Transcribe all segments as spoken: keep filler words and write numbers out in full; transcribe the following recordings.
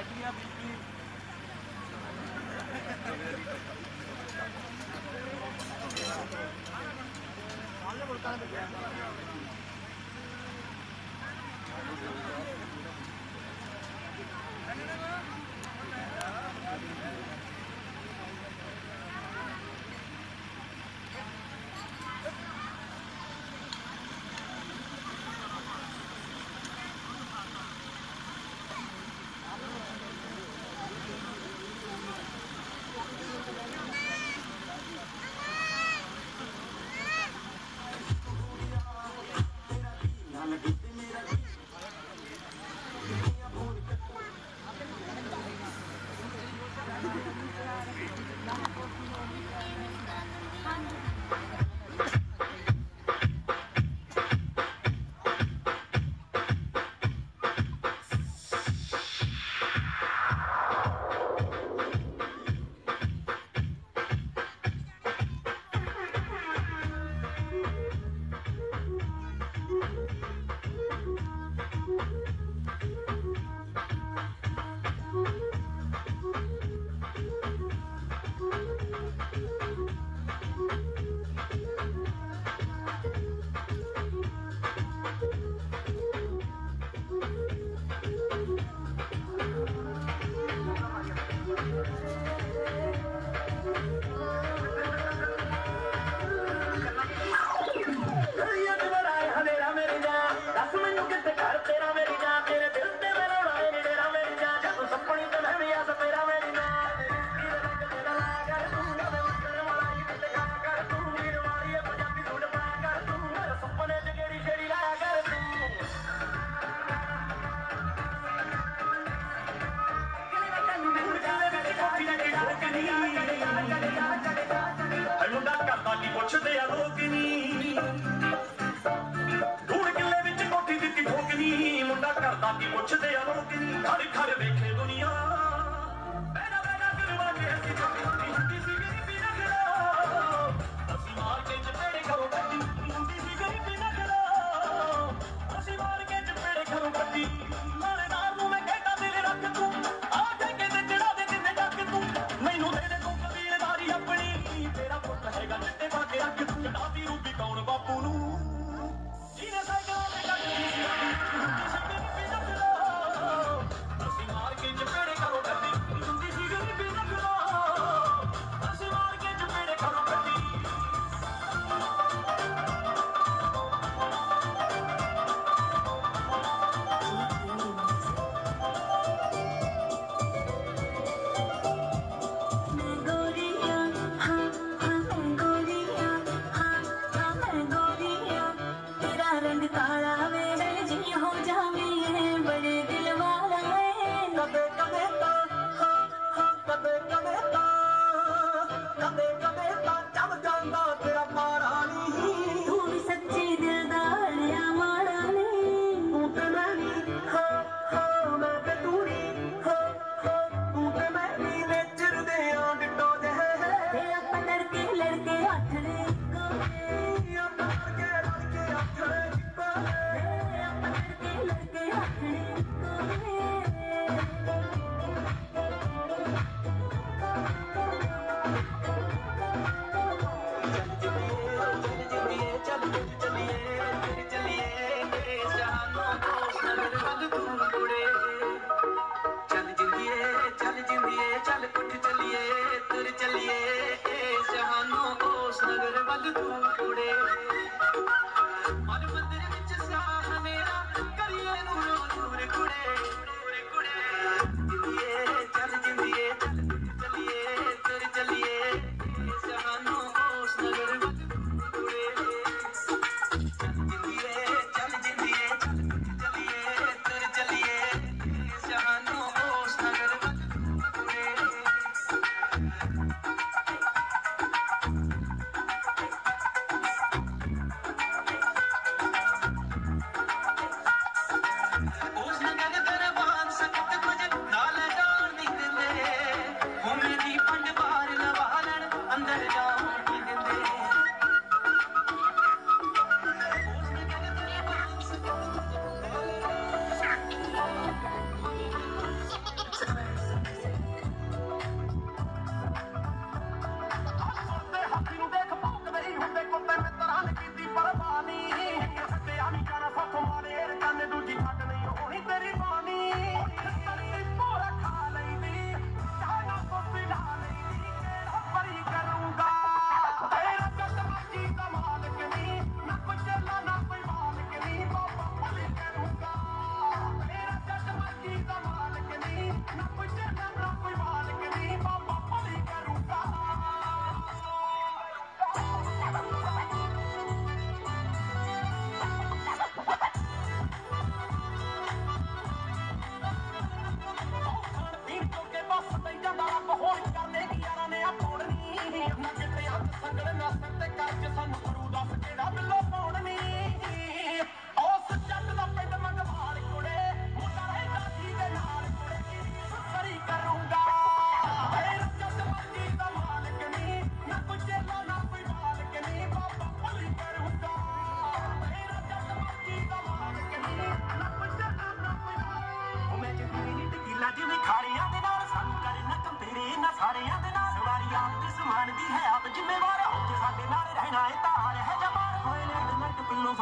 उस नगर दरबार सकत कुछ नाल जा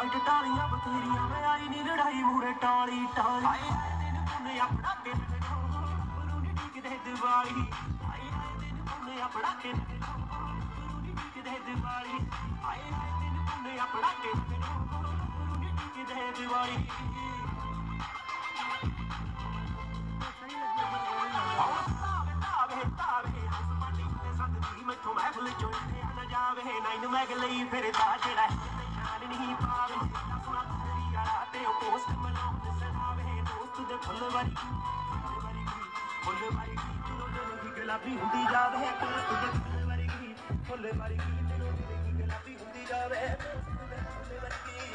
फाइट टालियां बथेरियां मैं आई नी लड़ाई मूरे टाली टाली आए दिन पुने अपना दिन गुरु नी टिकदे दिवाली आए दिन पुने अपना दिन गुरु नी टिकदे दिवाली आए दिन पुने अपना दिन गुरु नी टिकदे दिवाली मैथों महफिल चो न जावे नाइन मैग लई फिरदा जेड़ा शान नहीं पावे सुना तेरी यारा ते ओ पोस्ट बनाउं सनावे दोस्त दे फुल वारी फुल वारी तेरो दिल की गुलाबी हुंदी जावे दोस्त दे फुल वारी फुल वारी तेरो दिल की गुलाबी हुंदी जावे दोस्त दे फुल वारी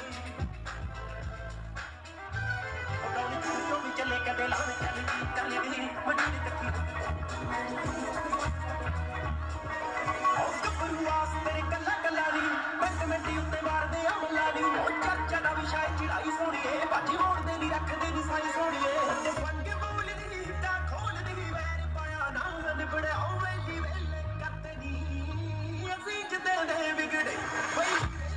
और तो भी चले कदे लाने चली चली गई बड़ी तकी तेरे कला कलानी मिंट मिंटी उत्ते मारदे अमलानी चर्चा दा विषय चिड़ाई सोणीए बाजी होण दे नी रखदे नी साई सोणीए पंगे बोल दी दा खोल दी वैर पाया ना निबड़े ओ वेली वेले करते नी असीं जदे दे बिगड़े वई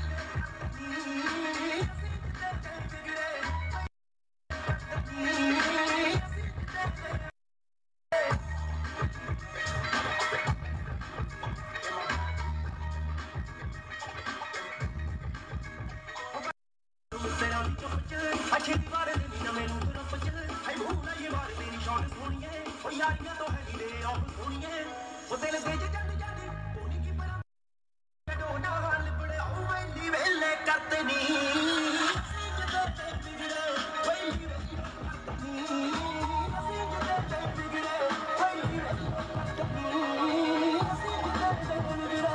अच्छी दीवार देनी ना मैनू तरफ चल हाय भूला ये बार तेरी शॉट सोनिए ओ यारियां तो है नी रे ऑफ सोनिए ओ दिल दे जग जग कोनी की पर कदो ना हाल बड़े ओ वेली वेले करते नी जदों ते बिगड़े वेली वेली जदों ते बिगड़े वेली वेली जदों ते बिगड़े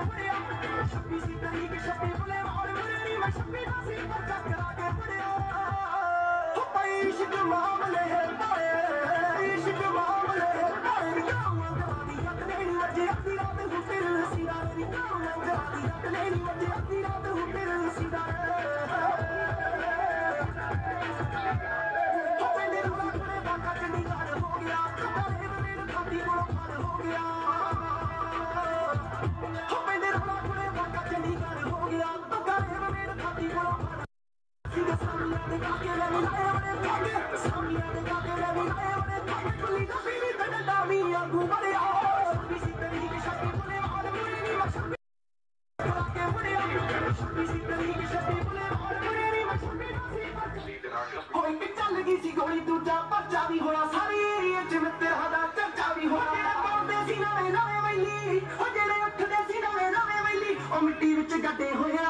मुड़िया छब्बी सी तरीक छब्बी बुलेवार मुड़ेरी मैं छब्बी दासी पर चक्कर आके मुड़िया इश्क मामले बड़े इश्क मामले बड़े गाँव गवादी अपने वजे अपनी रात हूँ फिर सीधा गाँव गवादी अपने वजे अपनी रात हूँ फिर सीधा मेरे बड़ा बड़े बाका चंडीगढ़ हो गया मेरे मेरे खाती बड़ा फल हो गया मेरे बड़ा बड़े बाका चंडीगढ़ हो गया तो मेरे मेरे खाती बड़ा फल सीधे सामने देखा के ले मिलाए बड़े भागे सामने देखा के ले मिलाए बड़े भागे कुली का भी नहीं डामी आगू बड़े आओ किसी तरीके शक्ति बुले और मुझे नहीं मशहूर के बड़े किसी तरीके शक्ति बुले और मुझे नहीं मशहूर कोई भी चल गई सी गोली दूजा पर्चा भी होया सारी एरिया च में तेरा दा चर्चा भी होया तेरा पाਉਂਦੇ ਸੀ ਨਵੇਂ ਨਵੇਂ ਵੈਲੀ ਉਹ ਜਿਹੜੇ ਉੱਠਦੇ ਸੀ ਨਵੇਂ ਨਵੇਂ ਵੈਲੀ ਉਹ ਮਿੱਟੀ ਵਿੱਚ ਗੱਡੇ ਹੋਇਆ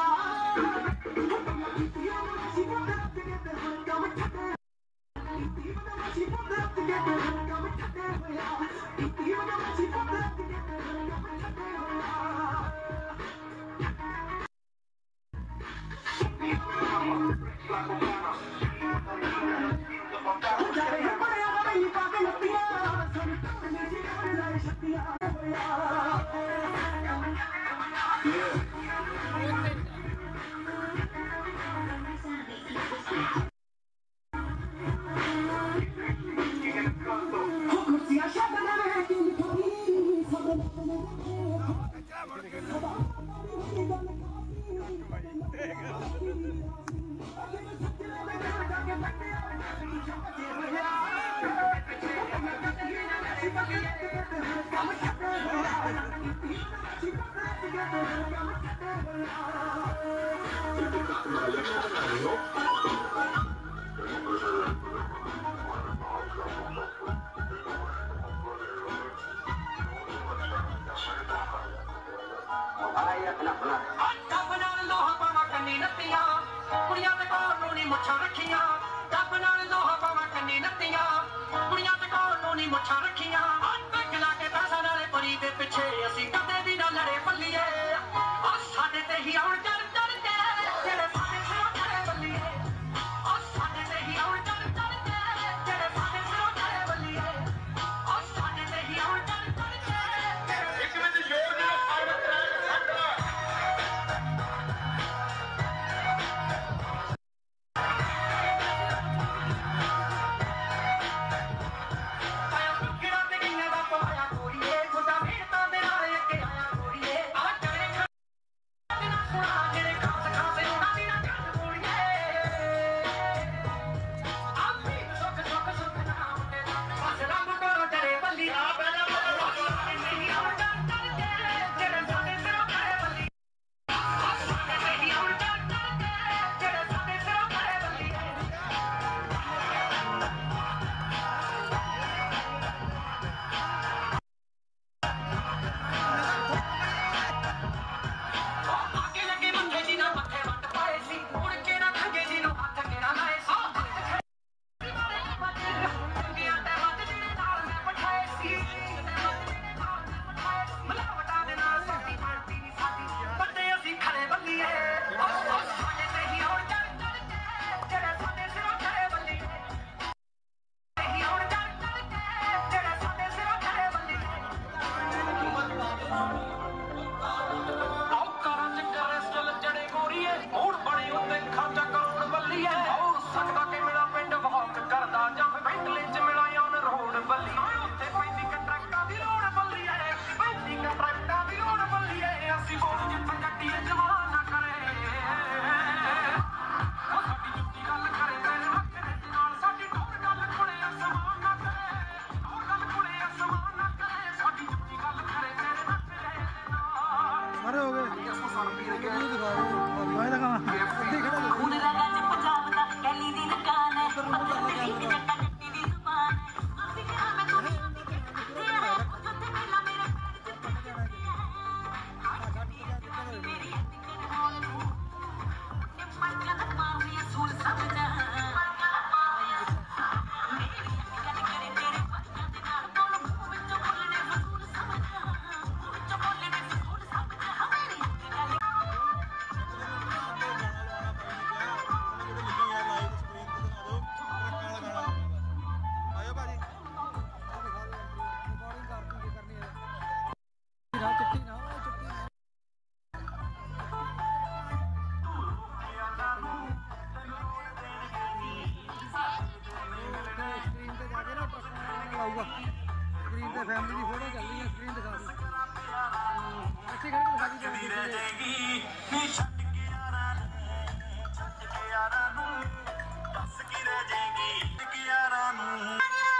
ਜਾਏਗੀ ਨੀ ਛੱਡ ਕੇ ਯਾਰਾਂ ਨੂੰ ਛੱਡ ਕੇ ਯਾਰਾਂ ਨੂੰ ਦੱਸ ਕੀ ਰਹਿ ਜਾਏਗੀ ਕਿ ਯਾਰਾਂ ਨੂੰ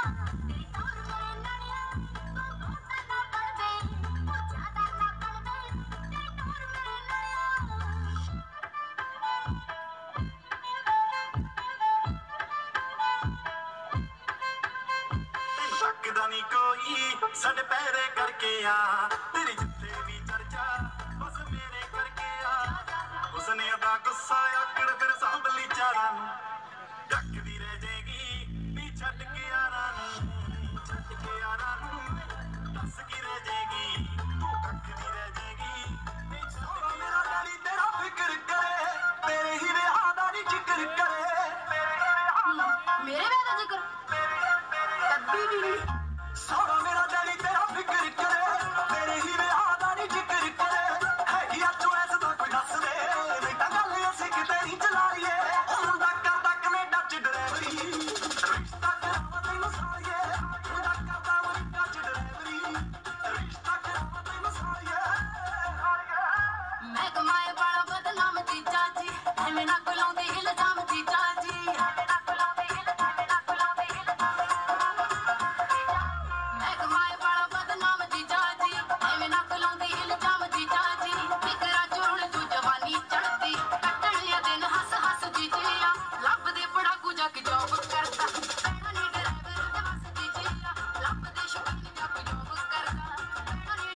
ਸਕਦਾ ਨੀ ਕੋਈ ਸਾਡੇ ਪੈਰੇ ਕਰਕੇ ਆ ਤੇਰੀ ਜਿੱਥੇ ਵੀ ਚਰਚਾ ਬਸ ਮੇਰੇ ਕਰਕੇ ਆ ਉਸਨੇ ਅਦਾ ਗੁੱਸਾ ਆਕੜ ਫਿਰ ਸਾਂਭਲੀ ਚਾਰਾਂ ਨੂੰ ਡੱਕਦੀ ਰਹਿ ਜਾਏਗੀ ਵੀ ਛੱਡ ਕੇ ਯਾਰਾਂ ਨੂੰ ਛੱਡ ਕੇ ਯਾਰਾਂ ਨੂੰ ਦੱਸ ਕੀ ਰਹਿ ਜਾਏਗੀ ਤੂੰ ਡੱਕਦੀ ਰਹਿ ਜਾਏਗੀ ਵੀ ਸੋਹਣਾ ਮੇਰਾ ਡੈਡੀ ਤੇਰਾ ਫਿਕਰ ਕਰੇ ਤੇਰੇ ਹੀ ਵਿਆਹ ਦਾ ਨੀ ਜ਼ਿਕਰ ਕਰੇ ਮੇਰੇ ਵਿਆਹ ਦਾ ਜ਼ਿਕਰ ਕਦੀ ਵੀ ਨਹੀਂ ਸੋਹਣਾ ਮੇਰਾ ਡੈਡੀ ਤੇਰਾ ਫਿਕਰ ਕਰੇ ਤੇਰੇ ਹੀ ਵਿਆਹ ਦਾ ਨੀ ਜ਼ਿਕਰ ਕਰੇ ਹੈਗੀ ਆ ਚੋਇਸ ਦਾ ਕੋਈ ਦੱਸ ਦੇ ਨਹੀਂ ਤਾਂ ਗੱਲ ਅਸੀਂ ਕਿਤੇ ਨਹੀਂ ਚਲਾ ਲਈਏ ਮੁੰਡਾ ਕਰਦਾ ਕੈਨੇਡਾ ਚ ਡਰਾਈਵਰੀ ਰਿਸ਼ਤਾ ਕਰਾਵਾ ਤੈਨੂੰ ਸਾਲੀਏ ਮੁੰਡਾ ਕਰਦਾ ਅਮਰੀਕਾ ਚ ਡਰਾਈਵਰੀ ਰਿਸ਼ਤਾ ਕਰਾਵਾ ਤੈਨੂੰ ਸਾਲੀਏ ਮੈਂ ਕਮਾਏ ਵਾਲਾ ਬਦਨਾਮ ਜੀਜਾ ਜੀ ਐਵੇਂ ਨਾ ਗੁਲਾਉਂਦੇ ਇਲਜ਼ਾਮ ਜੀਜਾ ਜੀ ਐਵੇਂ ਨਾ ਗੁਲਾਉਂਦੇ ਇਲਜ਼ਾਮ ਐਵੇਂ ਨਾ ਗੁਲਾਉਂਦੇ ਇਲਜ਼ਾਮ ਮੈਂ ਕਮਾਏ ਵਾਲਾ ਬਦਨਾਮ ਜੀਜਾ ਜੀ ਐਵੇਂ ਨਾ ਗੁਲਾਉਂਦੇ ਇਲਜ਼ਾਮ ਜੀਜਾ ਜੀ ਫਿਕਰਾਂ ਚ ਹੁਣ ਤੂੰ ਜਵਾਨੀ ਚੜਦੀ ਕੱਟਣਿਆ ਦਿਨ ਹੱਸ ਹੱਸ ਜੀਜਿਆ ਲੱਭਦੇ ਪੜਾਕੂ ਜਾ ਕੇ ਜੋਬ ਕਰਦਾ ਪੈਣਾ ਨੀ ਡਰਾਈਵਰ ਤੇ ਬਸ ਜੀਜਿਆ ਲੱਭਦੇ ਸ਼ੌਕੀਨ ਜਾ ਕੇ ਜੋਬ ਕਰਦਾ ਪੈਣਾ ਨੀ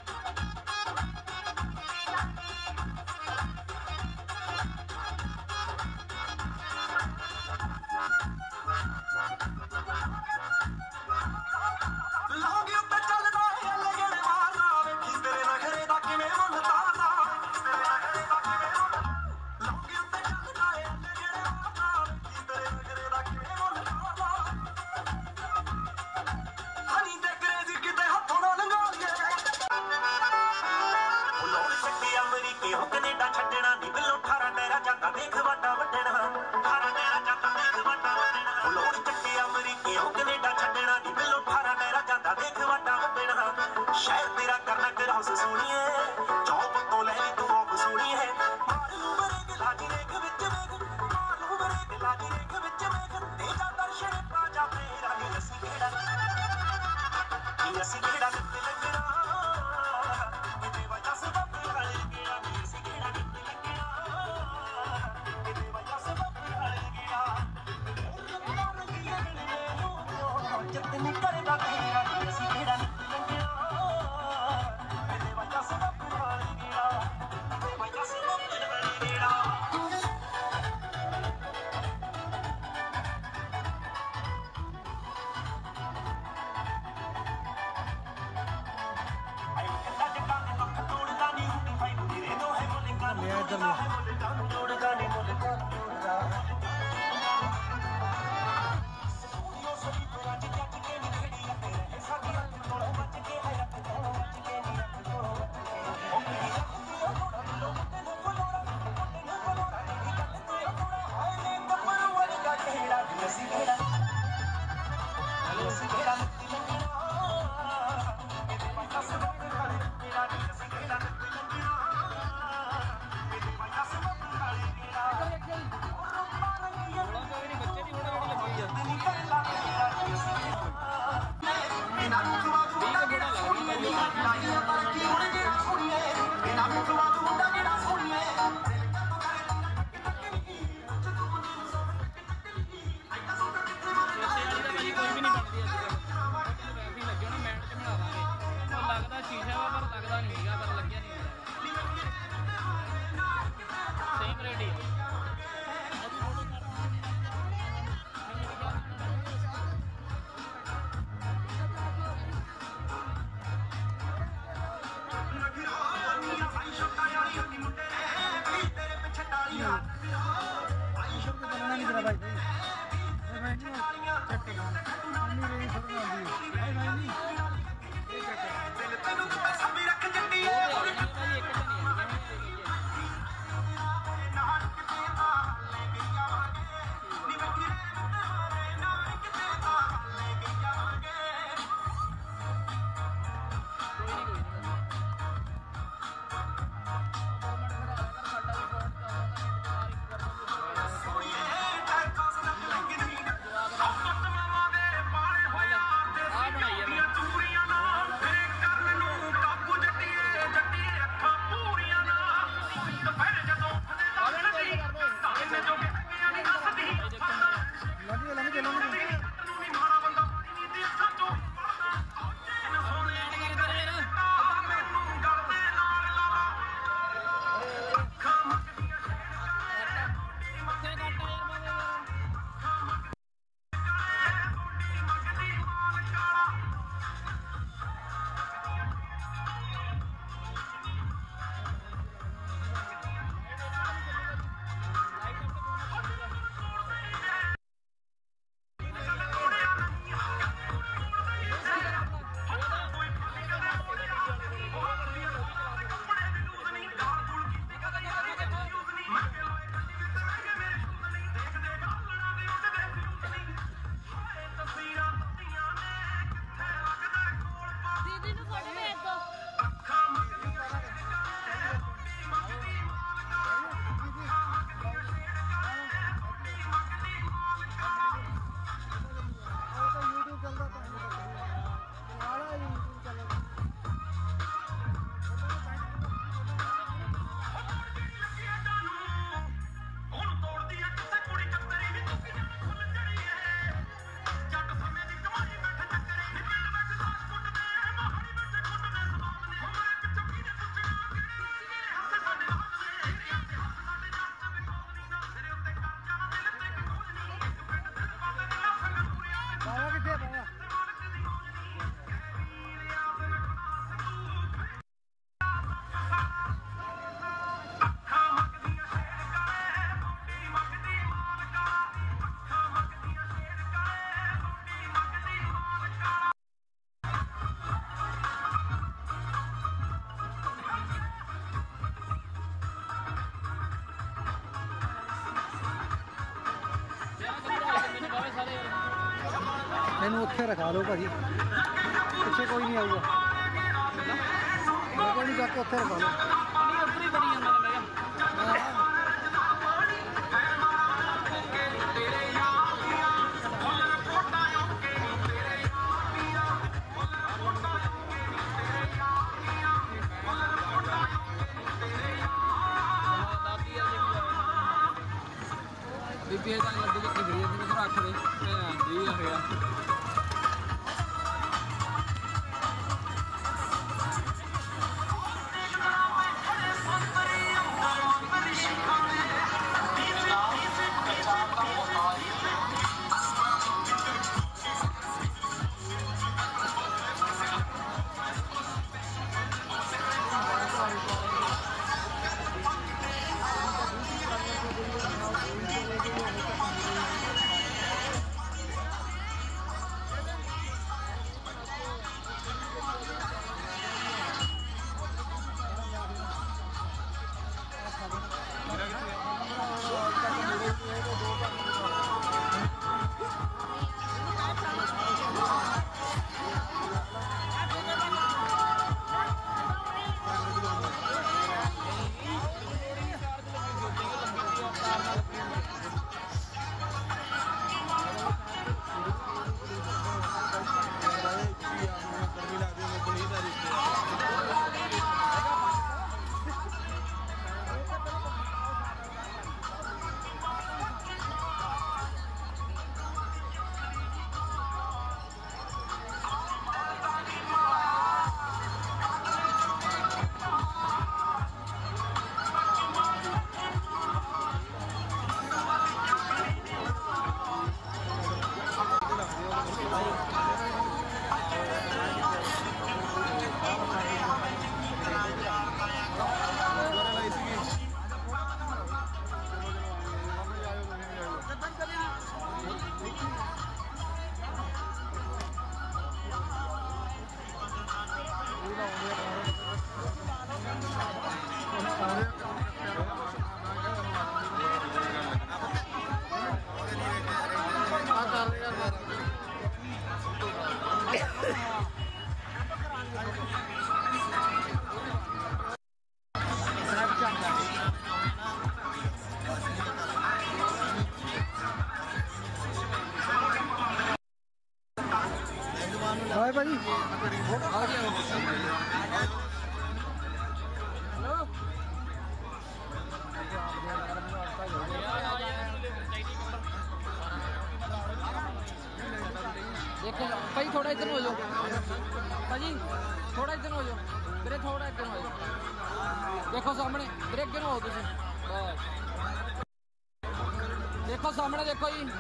ਲਾਂਗੇ ਉੱਤੇ ਚੱਲਦਾ ਏ ਲੱਗਣ ਮਾਰਦਾ ਵੇਖੀ ਤੇਰੇ ਨਖਰੇ ਦਾ ਕਿਵੇਂ ਮੁੱਲ ਤਾਰਦਾ ਤੇਰੇ ਨਖਰੇ ਦਾ ਕਿਵੇਂ ਮੁੱਲ ਲਾਂਗੇ ਉੱਤੇ ਚੱਲਦਾ ਏ ਲੱਗਣ ਮਾਰਦਾ ਵੇਖੀ ਤੇਰੇ ਨਖਰੇ ਦਾ ਕਿਵੇਂ ਮੁੱਲ ਤਾਰਦਾ ਹਨੀ ਤੇ ਕਰੇਜ਼ੀ ਕਿਤੇ ਹੱਥੋਂ ਨਾ ਲੰਘਾ ਲਈਏ ਉਹ ਲੋੜ ਛੱਡੀ ਅਮਰੀਕੇ ਹੋ ਕੈਨੇਡਾ ਛੱਡਣਾ ਨੀ ਬਿੱਲੋ ਅਠਾਰਾਂ ਟੈਰਾ ਜਾਂਦਾ ਦੇਖ ਵਾਟਾ ਵੱਢਣਾ ਅਠਾਰਾਂ ਟੈਰਾ ਜਾਂਦਾ ਦੇਖ ਵਾਟਾ ਵੱਢਣਾ ਉਹ ਲੋੜ ਛੱਡੀ ਅਮਰੀਕੇ ਹੋ ਕੈਨੇਡਾ ਛੱਡਣਾ ਨੀ ਬਿੱਲੋ ਅਠਾਰਾਂ ਟੈਰਾ ਜਾਂਦਾ ਦੇਖ ਵਾਟਾ ਵੱਢਣਾ ਸ਼ਹਿਰ ਤੇਰਾ ਕਰਨਾ ਕਰਾਉਸ ਸੋਣੀਏ ਜੌਬ ਤੋਂ ਲੈ ਲਈ ਤੂੰ ਆਪ ਸੋਣੀਏ ਮਾਰ ਲੂ ਬਰੇਕ ਲਾਜੀ ਰੇਖ ਵਿੱਚ ਵੇਖ ਮਾਰ ਲੂ ਬਰੇਕ ਲਾਜੀ ਰੇਖ ਵਿੱਚ ਵੇਖ ਤੇ ਜਾ ਦਰਸ਼ਨ ਪਾ ਜਾ ਤੇਰਾ ਨੀ ਅਸੀਂ ਕਿਹੜਾ ਨੀ ਅਸੀਂ ਕਿਹੜਾ ਕਿਤੇ ਲੱਗਣਾ ਕਿਤੇ ਵਜਾ ਸਬਬ ਹਲ ਗਿਆ ਨੀ ਅਸੀਂ ਕਿਹੜਾ ਕਿਤੇ ਲੱਗਣਾ ਕਿਤੇ ਵਜਾ ਸਬਬ ਹਲ ਗਿਆ ਜਿੱਤਨੀ ਕਰਦਾ ਤੇਰਾ ਨੀ ਅਸੀਂ ਕਿਹੜਾ ਕਿਤੇ ਲੱਗਣਾ ਕਿਤੇ ਵਜਾ ਸਬਬ ਹਲ ਗਿਆ ਕਿਤੇ ਵਜਾ ਸਬਬ ਹਲ ਗਿਆ ਇਹਨੂੰ ਉੱਥੇ ਰਖਾ ਲਓ ਭਾਜੀ, ਪਿੱਛੇ ਕੋਈ ਨਹੀਂ ਆਊਗਾ। ਮੈਂ ਕਹਿੰਦੀ ਜਾ ਕੇ ਉੱਥੇ ਰਖਾ ਲਓ। ਨਹੀਂ ਉੱਧਰ ਹੀ ਬਣੀ ਜਾਂਦਾ ਨੇ ਮੈਂ ਕਿਹਾ। ਬੀਬੀ ਇਹ ਤਾਂ ਲੱਡੂ ਕਿੱਥੇ ਗਈ ਇਹਨੂੰ ਤਾਂ ਰੱਖ ਦੇ ਜੀ ਆ ਗਿਆ। ਹਾਏ ਭਾਜੀ ਦੇਖੋ ਭਾਈ ਥੋੜਾ ਇੱਧਰ ਨੂੰ ਹੋ ਜਾਓ ਭਾਜੀ, ਥੋੜਾ ਇੱਧਰ ਨੂੰ ਹੋ ਜਾਓ ਵੀਰੇ, ਥੋੜਾ ਇੱਧਰ ਨੂੰ ਹੋ ਜਾਓ। ਦੇਖੋ ਸਾਹਮਣੇ ਵੀਰੇ, ਅੱਗੇ ਨੂੰ ਹੋ ਤੁਸੀਂ, ਦੇਖੋ ਸਾਹਮਣੇ ਦੇਖੋ ਜੀ।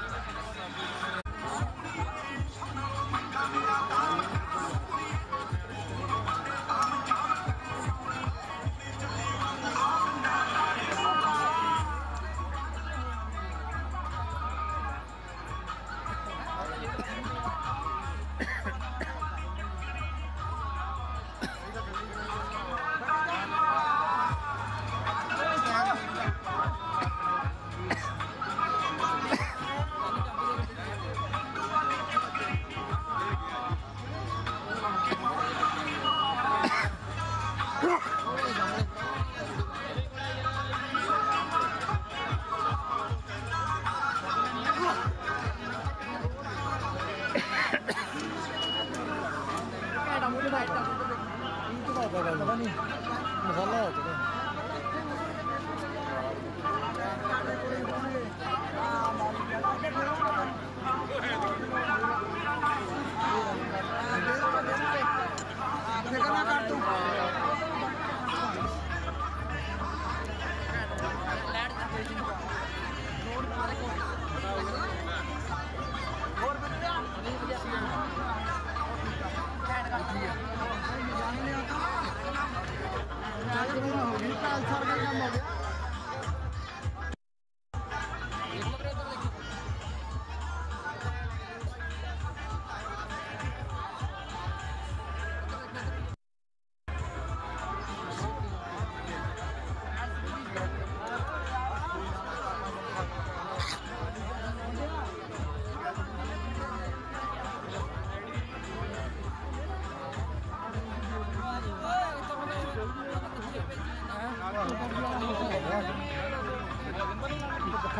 ਪਤਾ ਨਹੀਂ ਮਸਾਲਾ ਹੋ ਚੁੱਕਾ।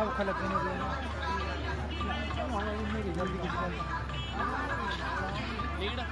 ਔਖਾ ਔਖਾ ਲੱਗੇ ਨੇ ਉਹਦੇ ਨਾਲ ਮੇਰੀ ਜਲਦੀ ਕਿਸ ਗੱਲ ਲੀਡ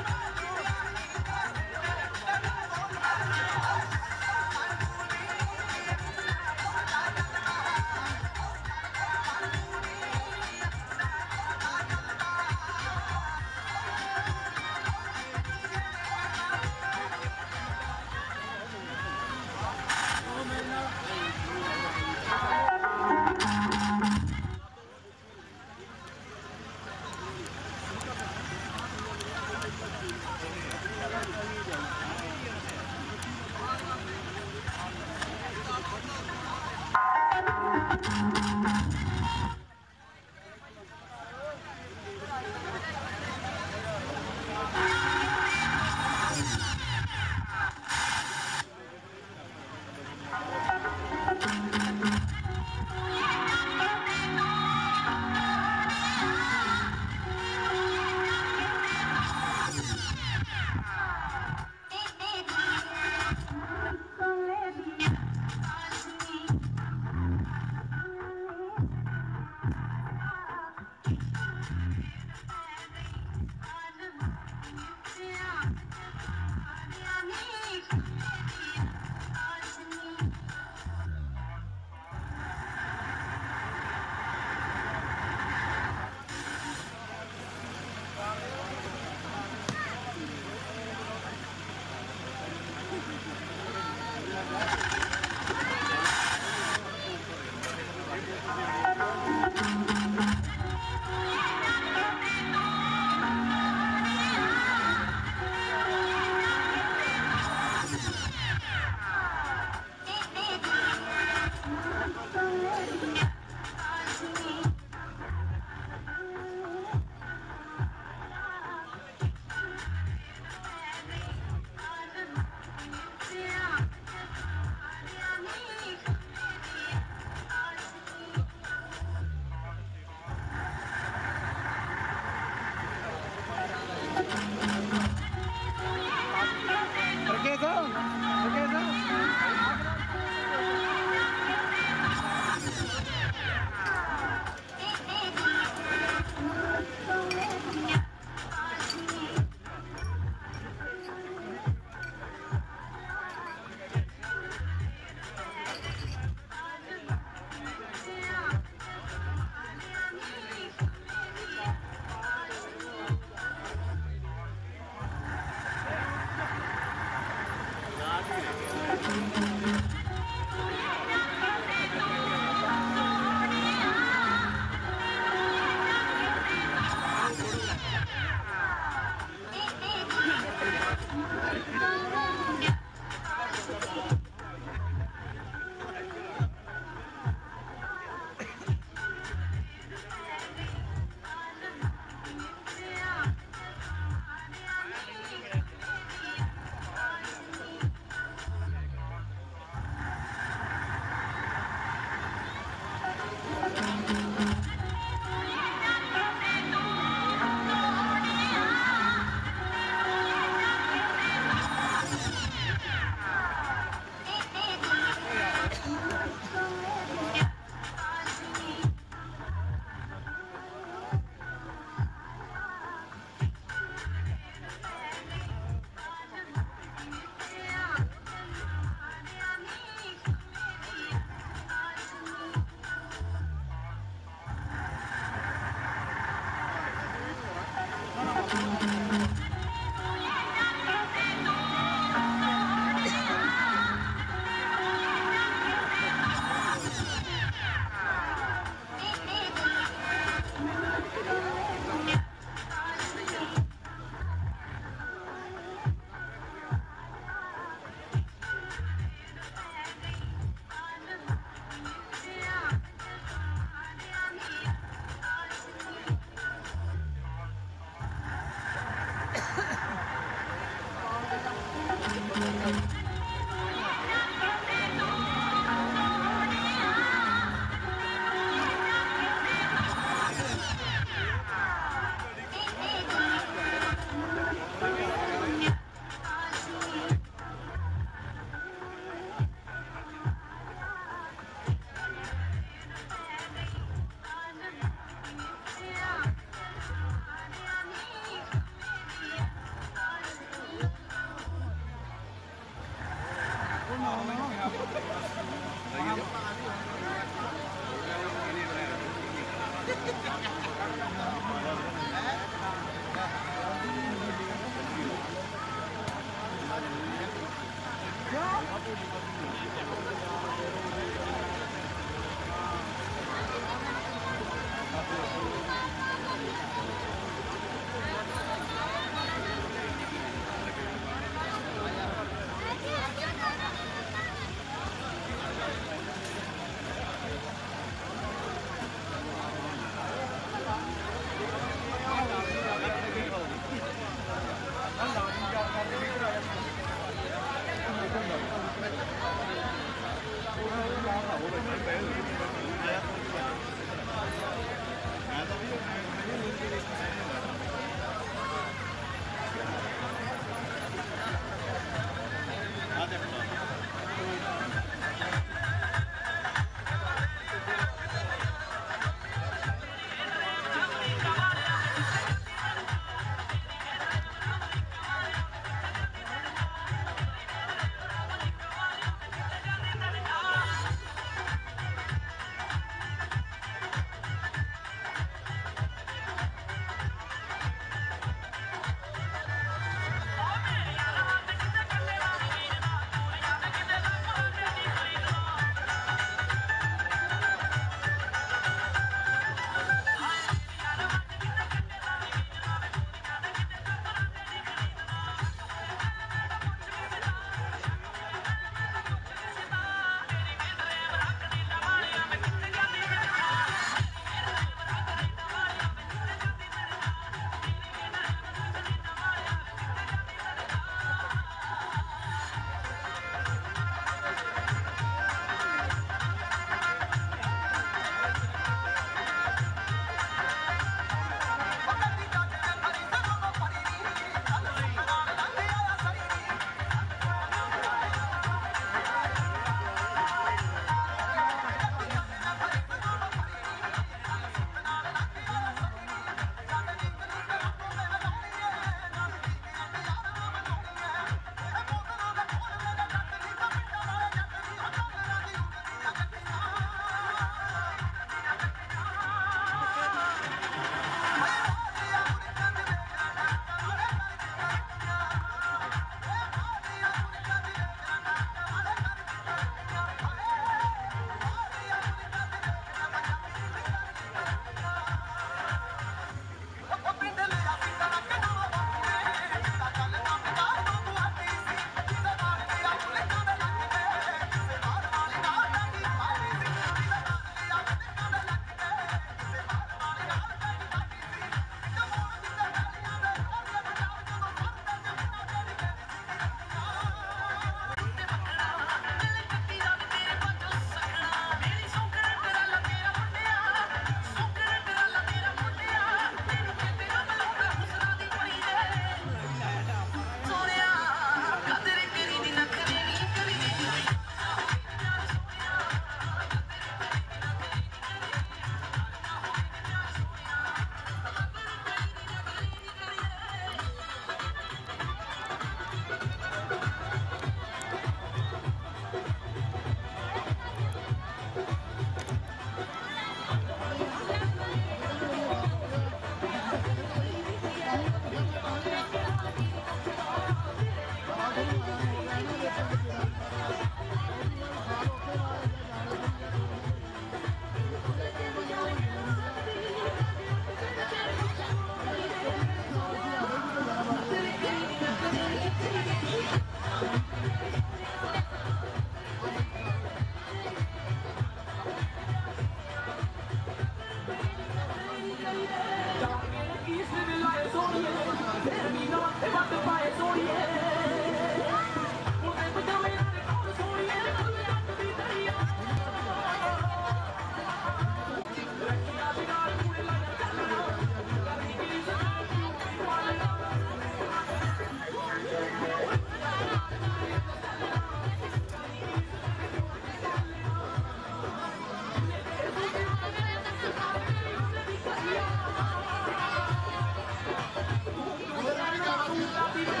Happy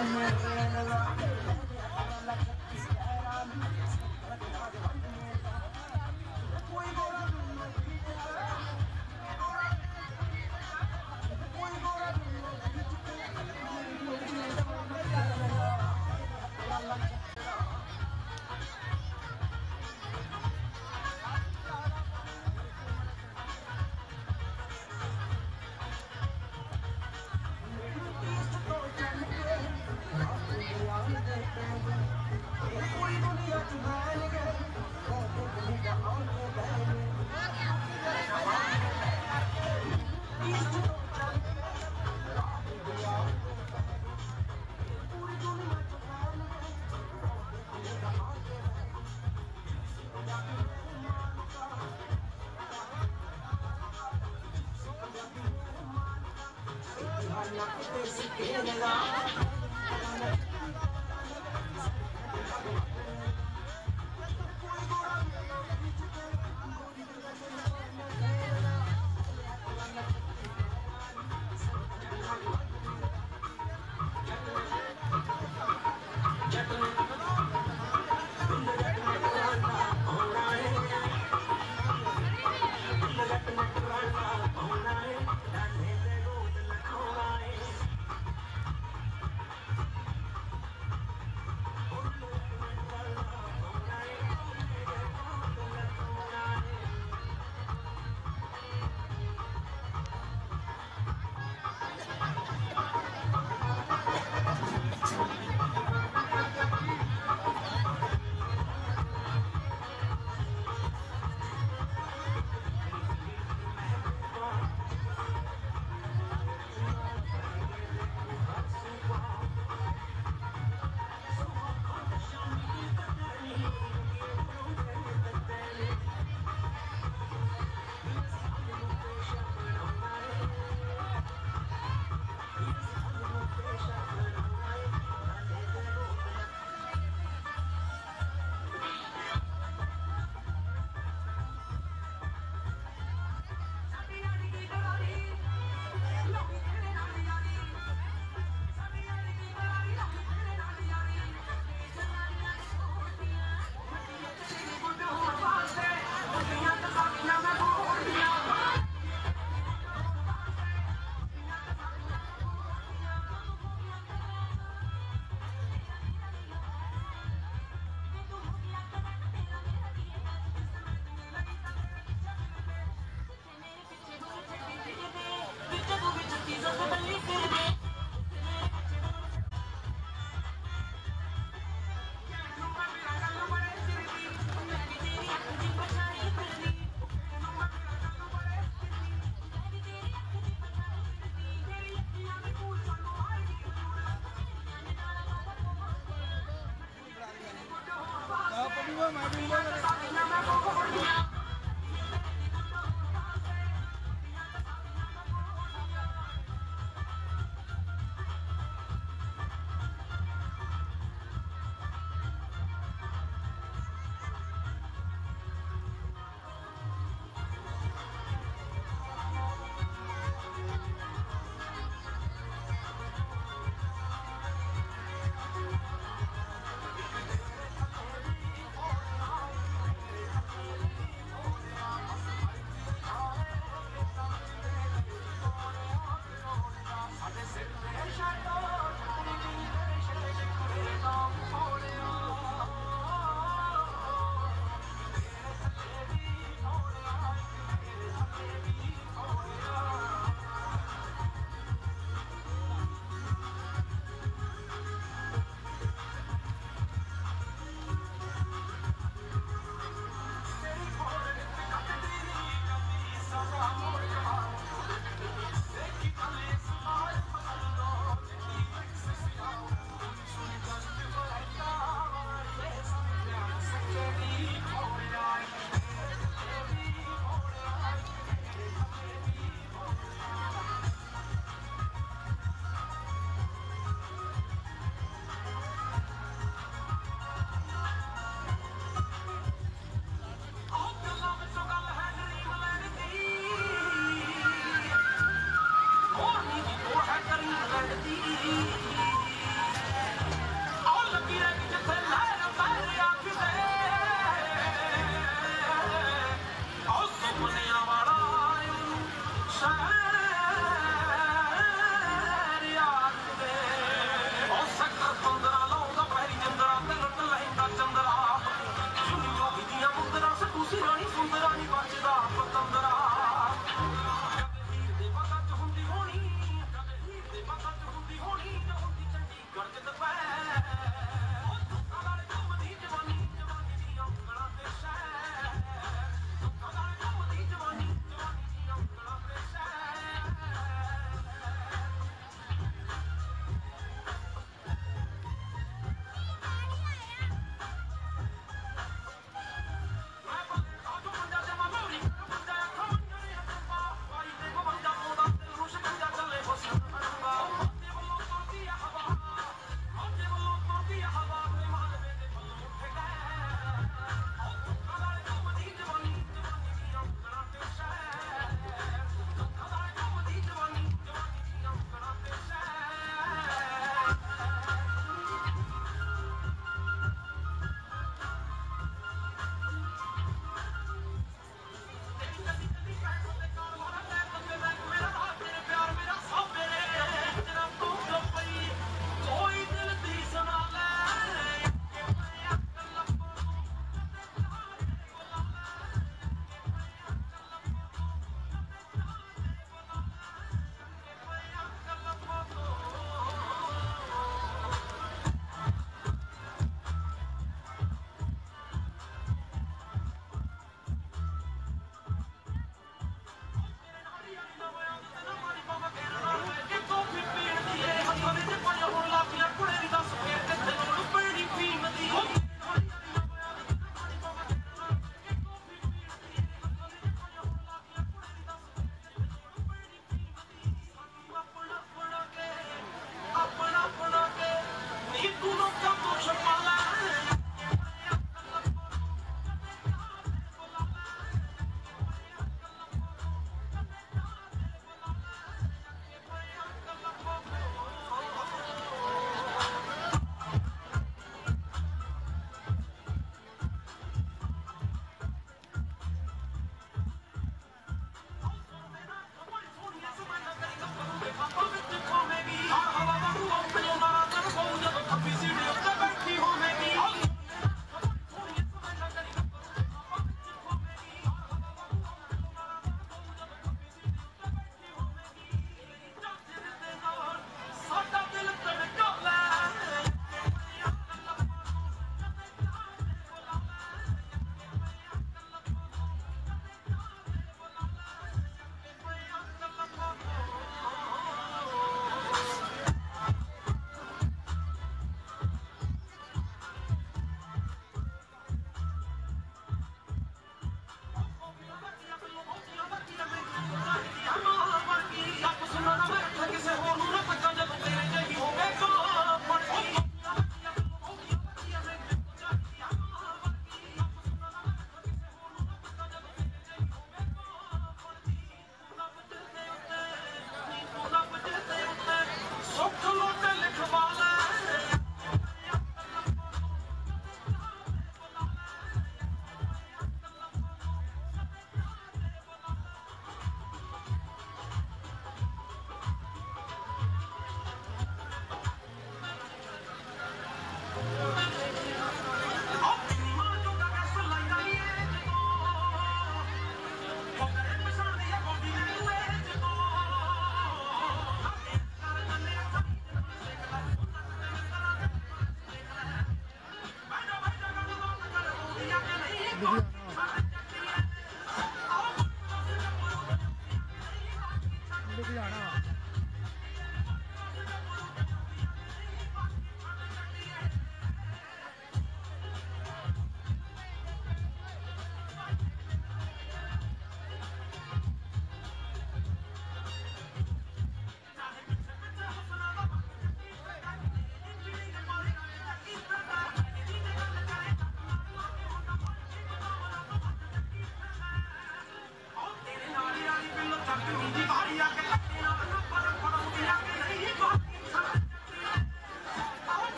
We'll be right back.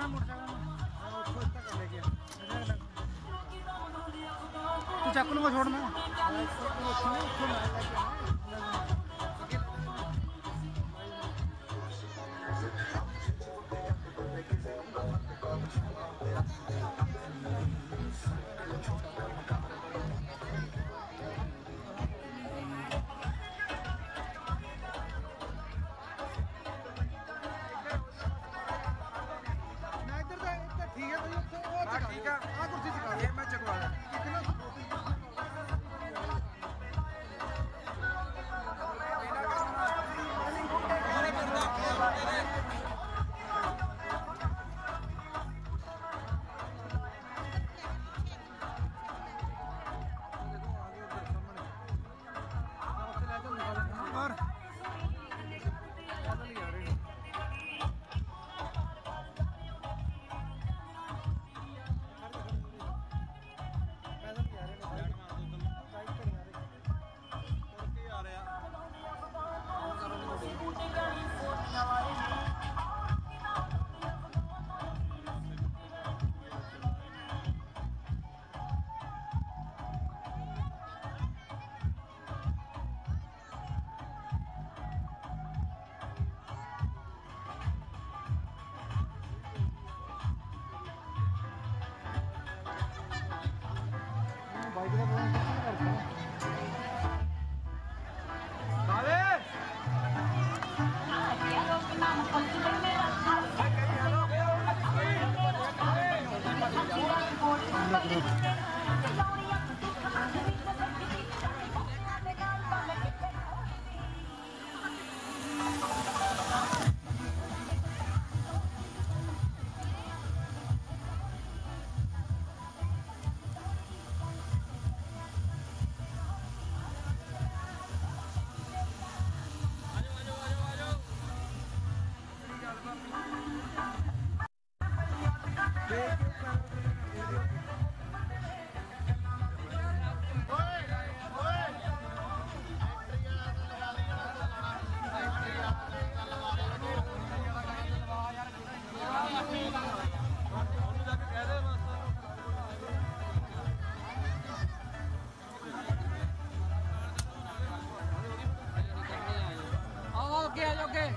ਨਾ ਮੋਟਰਸਾਈਕਲ ਨੂੰ ਉੱਥੋਂ ਇੱਥੇ ਕਰ ਲੈ ਗਿਆ ਤੂੰ ਚੱਕ ਲੂਗਾ ਛੋੜਨਾ ਉੱਥੋਂ ਉੱਥੋਂ ਲੈ ਲੈ ਕੇ ਠੀਕ ਆ ਆ ਕੁਰਸੀ ਚਕਾ ਦੇ ਮੈਂ ਚਕਵਾ ਦਾਂ ਬਾਈਕ ਦਾ ਫੋਨ ਕਿੱਥੇ ਕਰਦਾ ਆਵੇ ਅੱਗੇ ਆ ਜਾਓ ਅੱਗੇ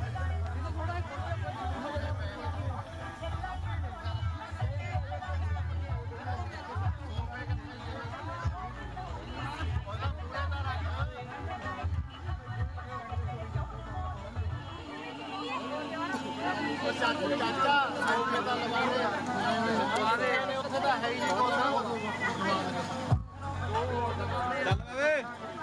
ਚਾਚਾ ਸੌ ਰੁਪਏ ਦਾ ਲਗਾ ਦੇ ਲਗਾ ਦੇ ਉੱਥੇ ਤਾਂ ਹੈ ਹੀ ਨਹੀਂ ਚੱਲ ਵੇ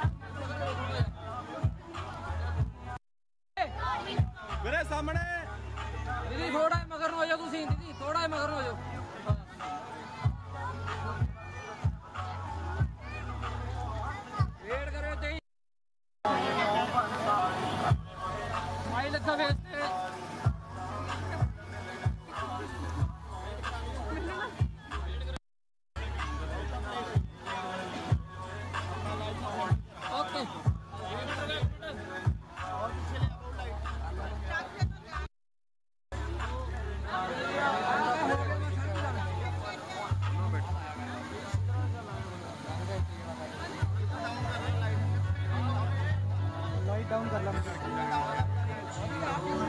ਮੇਰੇ ਸਾਹਮਣੇ ਦੀਦੀ ਥੋੜਾ ਜਿਹਾ ਮਗਰ ਨੂੰ ਹੋ ਜਾਓ ਤੁਸੀਂ ਦੀਦੀ ਥੋੜਾ ਜਿਹਾ ਮਗਰ ਨੂੰ ਹੋ ਜਾਓ ਵੇਟ ਕਰਿਓ ਤੇ ਮਾਈ ਲੱਗਾ ਵੇਟ ਓਕੇ ਲਾਈਟ डाउन कर ला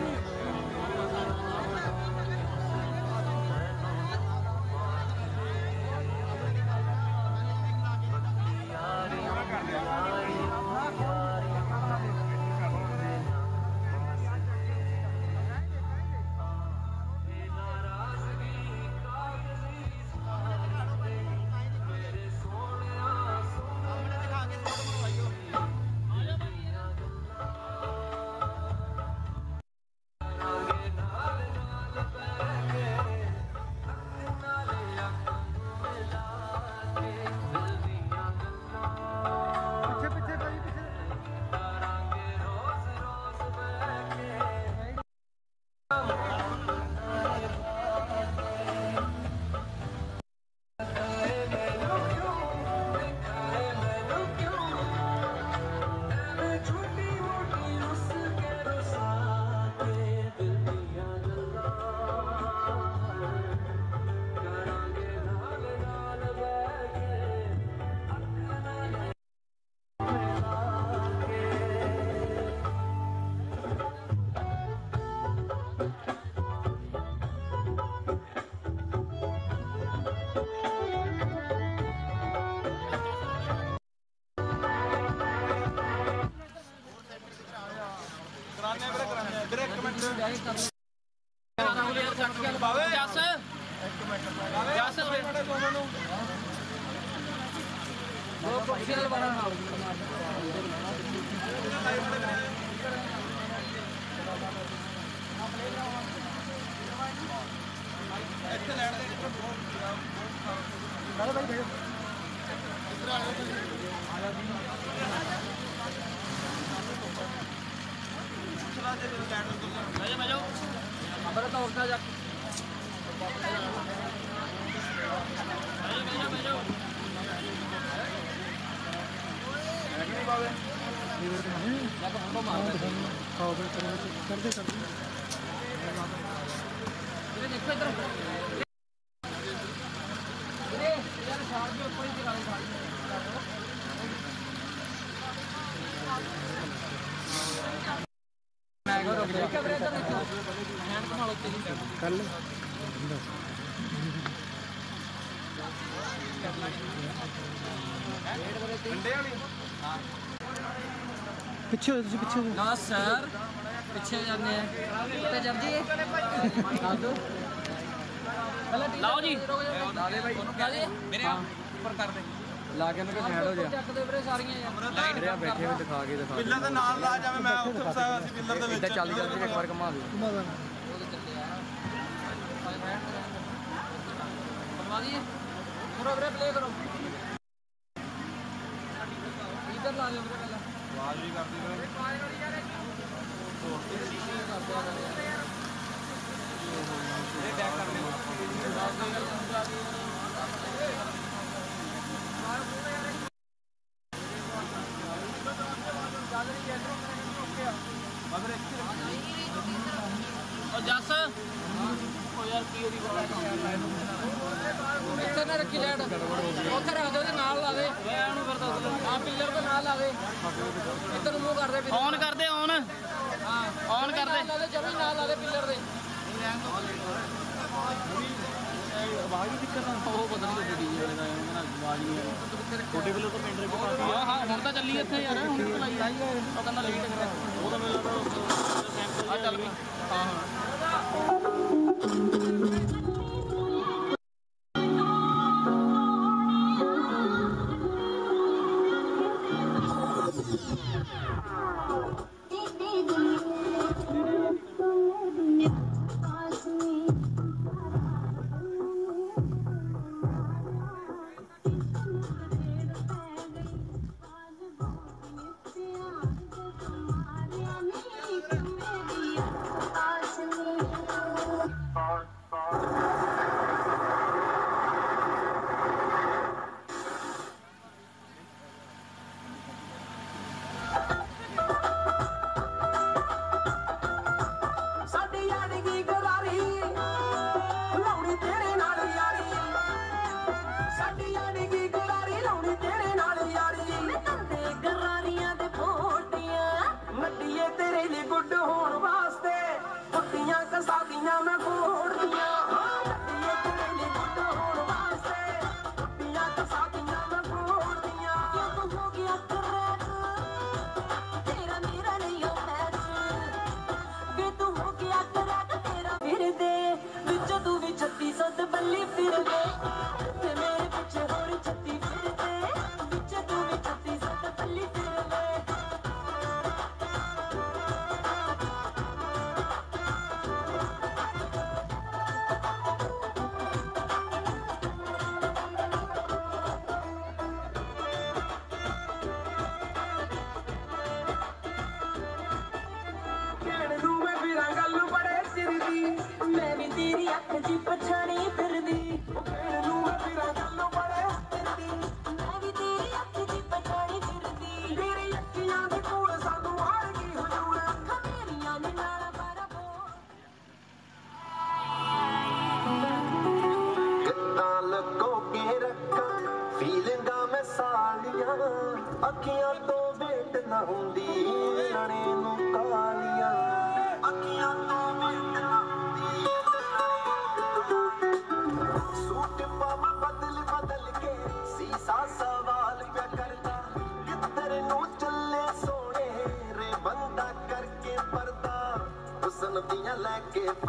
ਬਹਿ ਕੇ ਕਰ ਲੈ ਯਾਰ ਛੱਡ ਕੇ ਬਾਵੇ ਜੱਸ ਇੱਕ ਮਿੰਟ ਜੱਸ ਨੂੰ ਉਹ ਪ੍ਰੋਫੈਸ਼ਨਲ ਬਣਾ ਨਾਲ ਇੱਥੇ ਲੈਣ ਦੇ ਚਲੋ ਭਾਈ ਭੇਜੋ ਇੱਧਰ ਆ ਜਾ ਚਲਾ ਦੇ ਲੈਣ ਤੋਂ ਲੈ ਜਾ ਮੈਂ ਜਾਓ ਅੰਦਰ ਤਾਂ ਉੱਠਾ ਜਾ ਕਰਦੇ ਕਰਦੇ ਦੇਖੋ ਇੱਧਰ ਵੀਰੇ ਯਾਰ ਸਾਲ ਦੇ ਉੱਪਰ ਹੀ ਚਲਾ ਲੈ ਸਾਲ ਮੈਂ ਕਰੋ ਠੀਕ ਹੈ ਵੀਰੇ ਇੱਧਰ ਦੇਖੋ ਹੈਂਡ ਬਣਾ ਲਓ ਤੇਰੀ ਕਰ ਲੈ ਪਿੱਛੇ ਹੋ ਤੁਸੀਂ ਪਿੱਛੇ ਹੋ ਨਾ ਸਰ ਪਿੱਛੇ ਜਾਂਦੇ ਆ ਤੇ ਜਬ ਜੀ ਆ ਦੋ ਲਾਓ ਜੀ ਲਾ ਦੇ ਭਾਈ ਲਾ ਦੇ ਮੇਰੇ ਉੱਪਰ ਕਰ ਦੇ ਲਾ ਕੇ ਉਹਨਾਂ ਸਾਈਡ ਹੋ ਜਾ ਚੱਕ ਦੇ ਵੀਰੇ ਸਾਰੀਆਂ ਯਾਰ ਲਾਈਟ ਰਿਆ ਬੈਠੇ ਹੋਏ ਦਿਖਾ ਕੇ ਦਿਖਾ ਪਿੱਲਰ ਦੇ ਨਾਲ ਲਾ ਜਾਵੇਂ ਮੈਂ ਉੱਥੇ ਫਸਾਇਆ ਸੀ ਪਿੱਲਰ ਦੇ ਵਿੱਚ ਇੱਦਾਂ ਚੱਲ ਜਾਂਦੀ ਇੱਕ ਵਾਰ ਘੁਮਾ ਦੇ ਘੁਮਾ ਦੇ ਉਹ ਤੇ ਚੱਲੇ ਆ ਬਣਾ ਦੀ ਪੂਰਾ ਵੀਰੇ ਪਲੇ ਕਰੋ ਇੱਧਰ ਲਾ ਲਿਓ ਵੀਰੇ ਪਹਿਲਾਂ ਆਵਾਜ਼ ਵੀ ਕਰਦੀ ਵੀਰੇ ਇਹ ਡੈਕ ਕਰ ਲਿਓ ਉਹ ਜੱਸ ਉਹ ਯਾਰ ਕੀ ਉਹਦੀ ਇੱਥੇ ਨਾ ਰੱਖੀ ਲੈਟ ਉੱਥੇ ਰੱਖ ਦੇ ਉਹਦੇ ਨਾਲ ਲਾ ਦੇ ਉਹਨੂੰ ਫਿਰ ਦੱਸ ਆ ਪਿੱਲਰ ਦੇ ਨਾਲ ਲਾ ਦੇ ਇੱਧਰ ਨੂੰ ਮੂੰਹ ਕਰਦੇ ਔਨ ਕਰਦੇ ਔਨ ਹਾਂ ਔਨ ਕਰਦੇ ਲਾ ਦੇ ਜਮੀ ਨਾਲ ਲਾ ਦੇ ਪਿੱਲਰ ਦੇ ਆਵਾਜ਼ ਦੀ ਦਿੱਕਤ ਆ ਉਹ ਪਤਾ ਨਹੀਂ ਕਿੱਥੇ ਡੀਜੇ ਵਾਲੇ ਦਾ ਉਹਨਾਂ ਨਾਲ ਆਵਾਜ਼ ਨਹੀਂ ਆ ਛੋਟੇ ਵੱਲੋਂ ਤਾਂ ਪਿੰਡ ਦੇ ਹਾਂ ਹਾਂ ਹੁਣ ਤਾਂ ਚੱਲੀ ਇੱਥੇ ਯਾਰ ਹੁਣ ਤਾਂ ਲਾਈ ਲਾਈ ਉਹ ਕਹਿੰਦਾ ਲੇਟ ਕਰਾ ਉਹ ਤਾਂ ਮੈਨੂੰ ਆ ਚੱਲ ਵੀ ਹਾਂ ਹਾਂ मैं भी तेरी अख दी पछाणी फिरदी नू तेरा गल्लो बड़े फिरदी मैं भी तेरी अख दी पछाणी फिरदी तेरी अखियां दे कोल सानू हार गई हुजूर अखां मेरियां ने नाल बारा बोल कितना लगो के रखा फीलिंगा में सालियां अखियां तो भेट ना हुंदी लड़े नू कालियां अखियां तो भेट ना सूट पावा बदल बदल के सीसा सवाल क्या करता किधर नू चले सोने रे बंदा करके पर्दा हुस्न दियां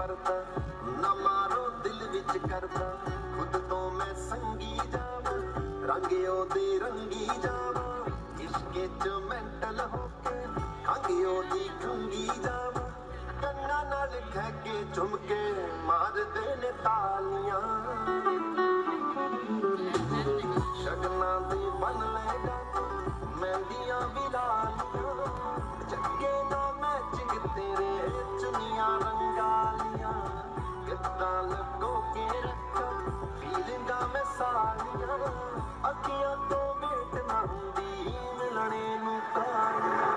मरदा ना मारो दिल विच करदा खुद तो मैं संगी जावां रंग ओदे रंगी जावां इश्के च मेंटल होके खंग ओदी खंगी जावां कन्ना नाल कह के झुम के मार दे ने तालियां शगना दे बन लेगा मेहंदियां भी लालियां चक्के ना मैचिंग तेरे चुनिया रंगालियां कितना लगो के रखा फीलिंगा में सालियां अखियां तो वेट ना हुंदी मिलने नू कालियां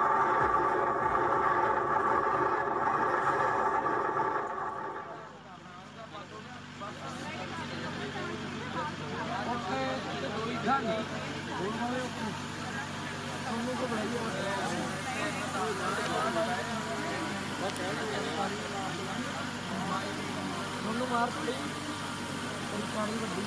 मार पड़ी पानी वड्डी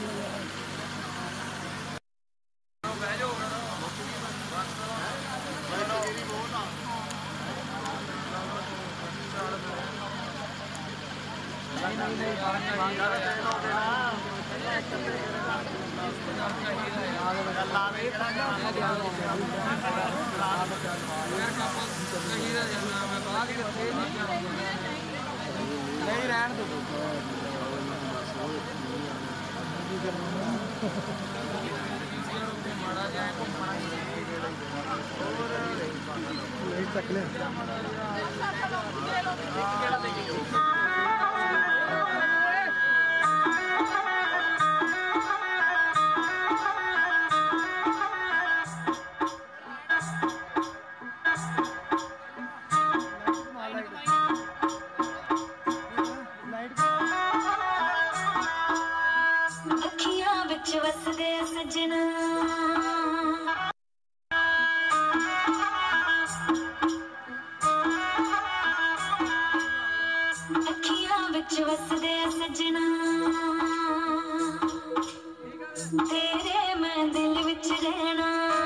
नहीं रहन दो चक ले वसदे सजना अखियां विच वसदे सजना तेरे मैं दिल विच रहना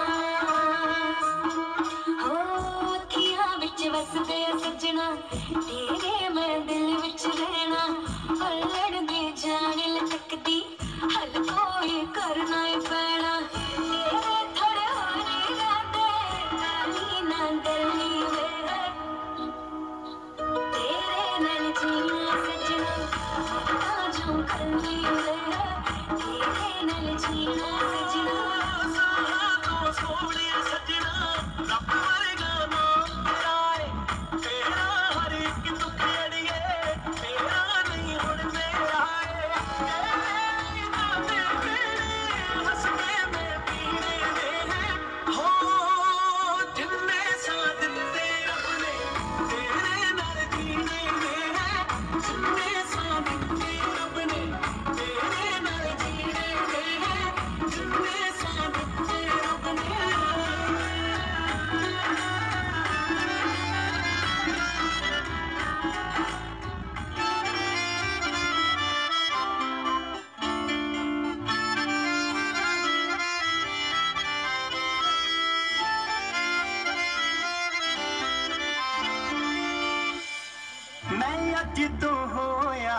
हो अखियां विच वसदे सजना तेरे मैं दिल विच रहना अल्लड़ दे जाने लटकदी हल कोई करना ही पैना तेरे थोड़े होने रहते नानी ना दिल्ली में तेरे नल जीना सजना जो करनी है तेरे नल जीना सजना तो सोने सजना रब वरगा नाम तेरा है तेरा हर एक दुख अड़िए तेरा नहीं हुण मेरा तो होया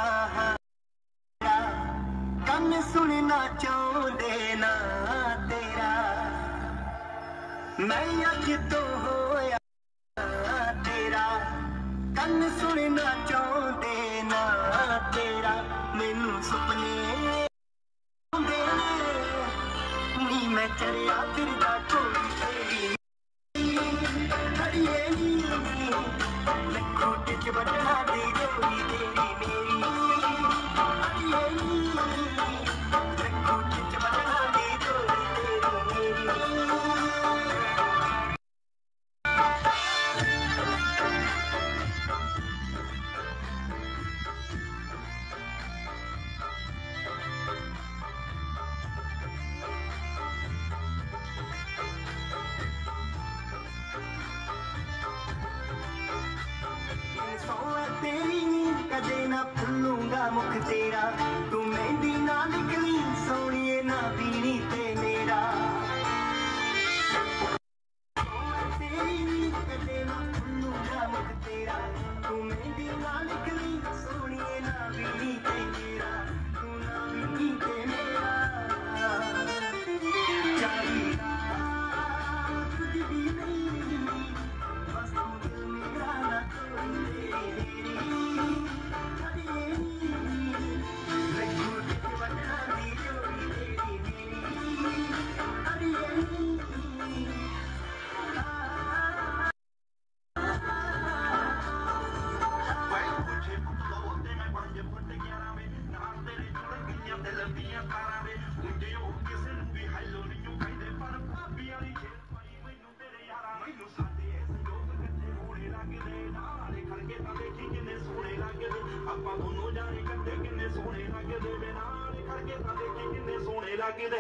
कन सुनना चाहते ना तेरा मैं अज तो होया तेरा कन सुनना चाहते ना तेरा मैनू सुपने नी मैं चलिया फिरदा छोड़ी तेरी खड़िए नी लखोट च बटना दी जोड़ी तेरी मेरी खड़िए नी लखोट च बटना दी जोड़ी तेरी मेरी कदे ना भुलूंगा मुख तेरा तू मेहंदी ना निकली सोनिए ना बीनी ते मेरा तेरी कदे ना भुलूंगा मुख तेरा तू मेहंदी ना निकली सोनिए ना ਖੜਕੇ ਤਾਂ ਦੇਖੀ ਕਿੰਨੇ ਸੋਹਣੇ ਲੱਗਦੇ ਆਪਾਂ ਦੋਨੋਂ ਜਾਣੇ ਇਕੱਠੇ ਕਿੰਨੇ ਸੋਹਣੇ ਲੱਗਦੇ ਵੇ ਨਾਲ ਖੜਕੇ ਤਾਂ ਦੇਖੀ ਕਿੰਨੇ ਸੋਹਣੇ ਲੱਗਦੇ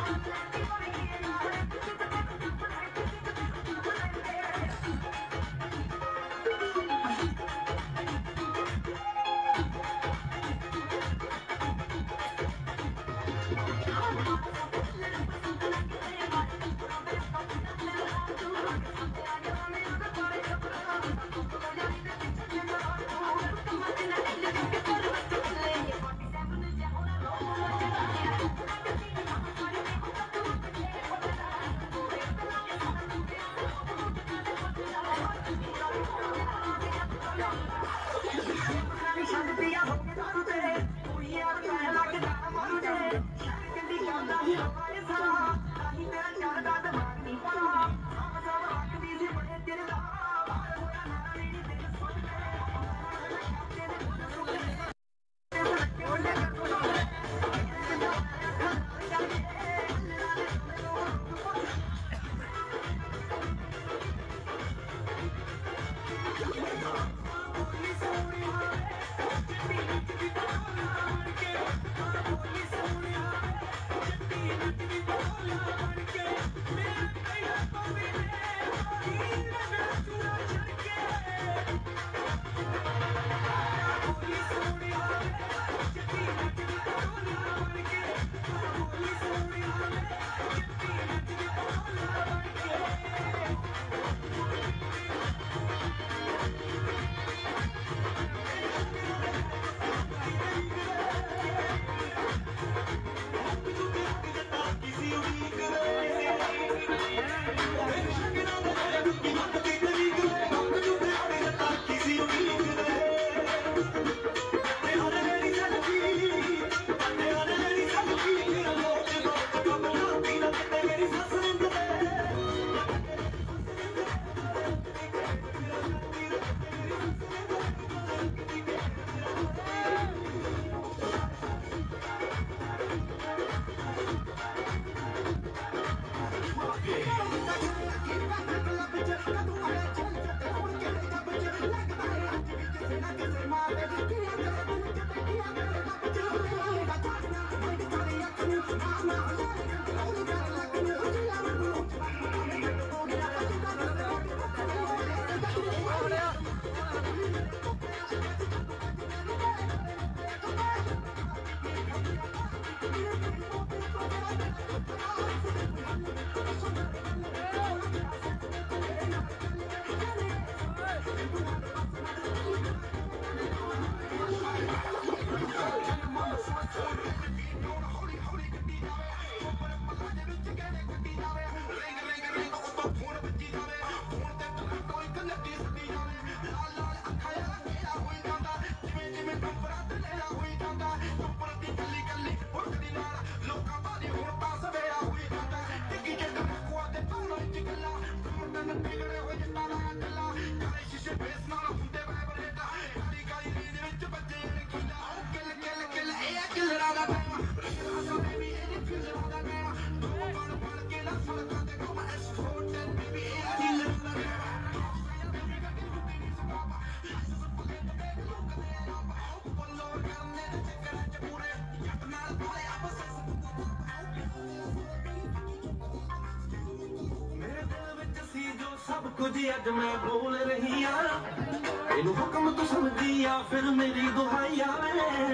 कुछ अज मैं बोल रही आ तेनू हुक्म तू समझी आ फिर मेरी दुहाई आवे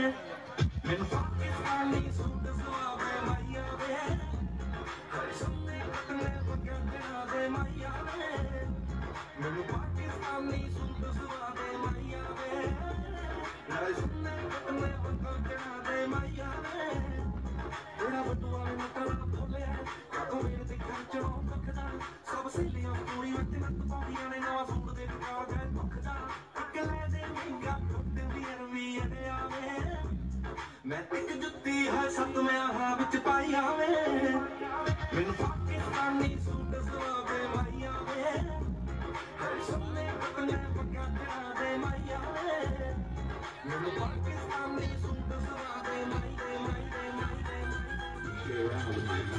मैनू पाकिस्तानी सूट सवावे माई आवे हर सुनने कतने बगैर दे माई आवे मैनू पाकिस्तानी सूट सवावे माई आवे हर सुनने कतने बगैर दे माई आवे तेरा बटुआ में कला खोले तो मेरे ते खर्चों बखदा सब सहेलियां पूरी मत मत पाउंदियां ने नवा सूट दे का गए बखदा अगले दे महंगा खुद वीर वीर आवे मैं तिक जुत्ती है सत में आहा विच पाई आवे मैनू पाकिस्तानी सूट सवावे माई आवे हर सुनने कतने बगैर दे माई आवे मैनू पाकिस्तानी सूट सवावे माई दे माई दे माई दे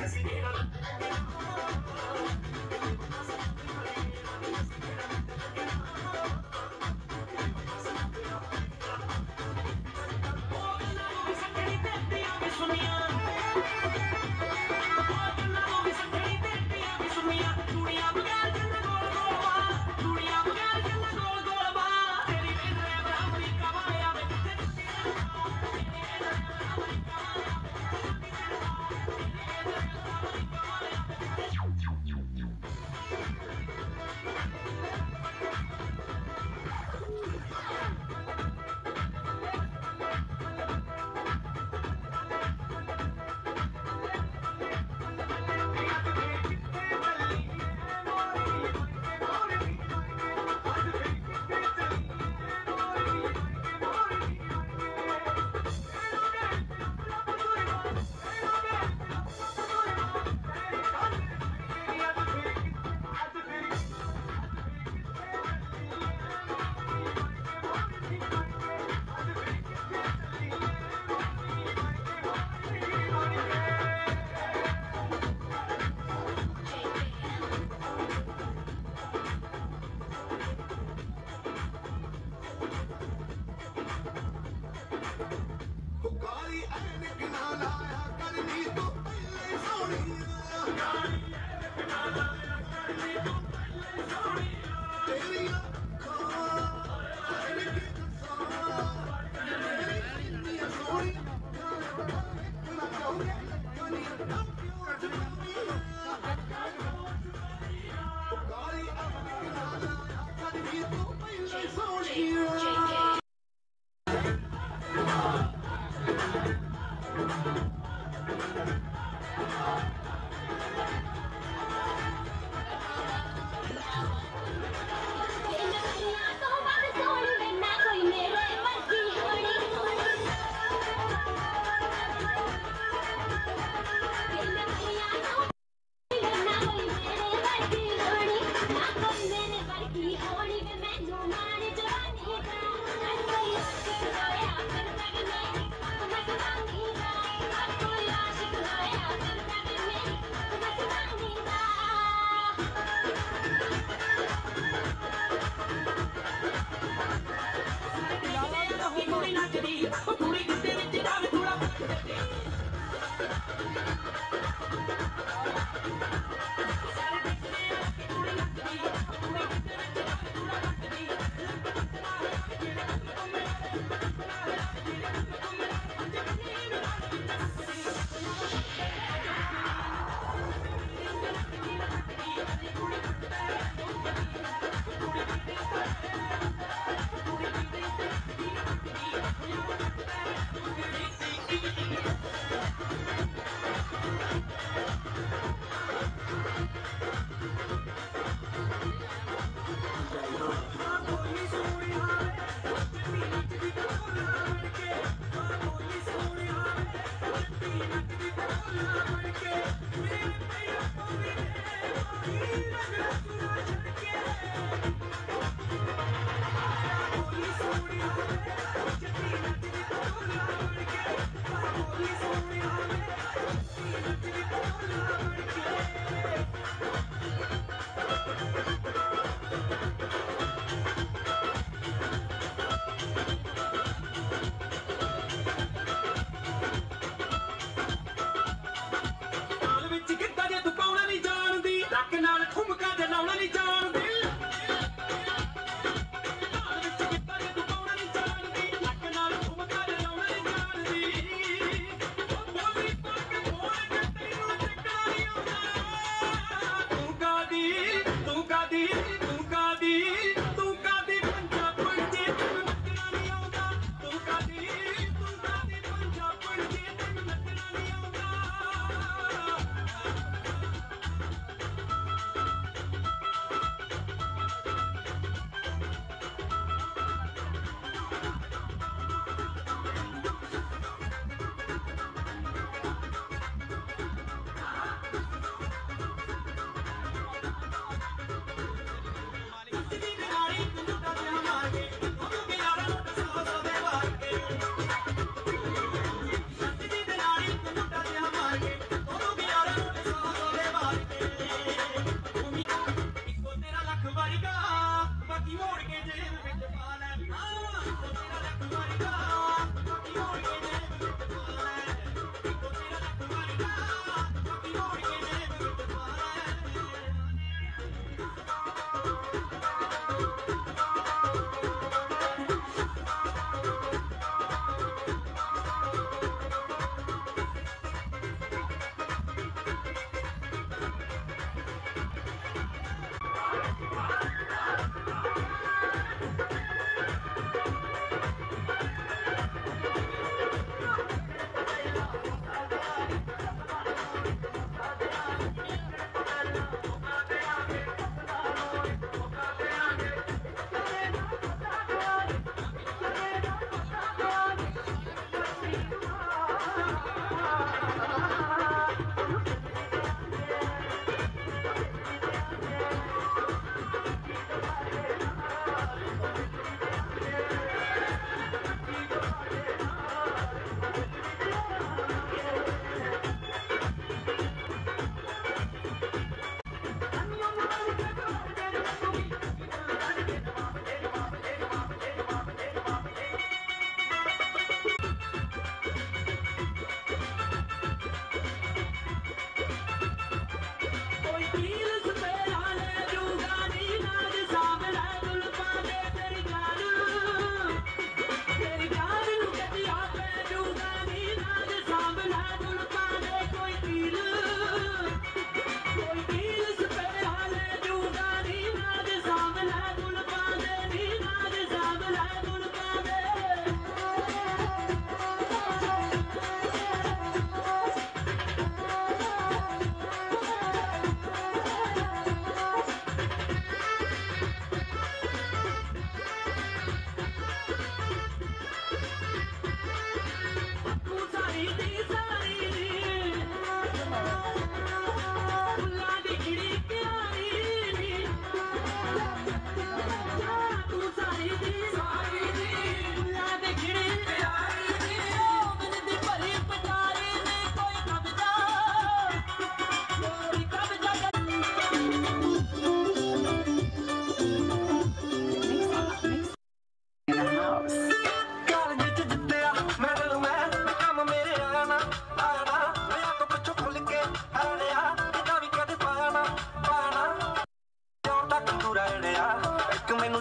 Come on.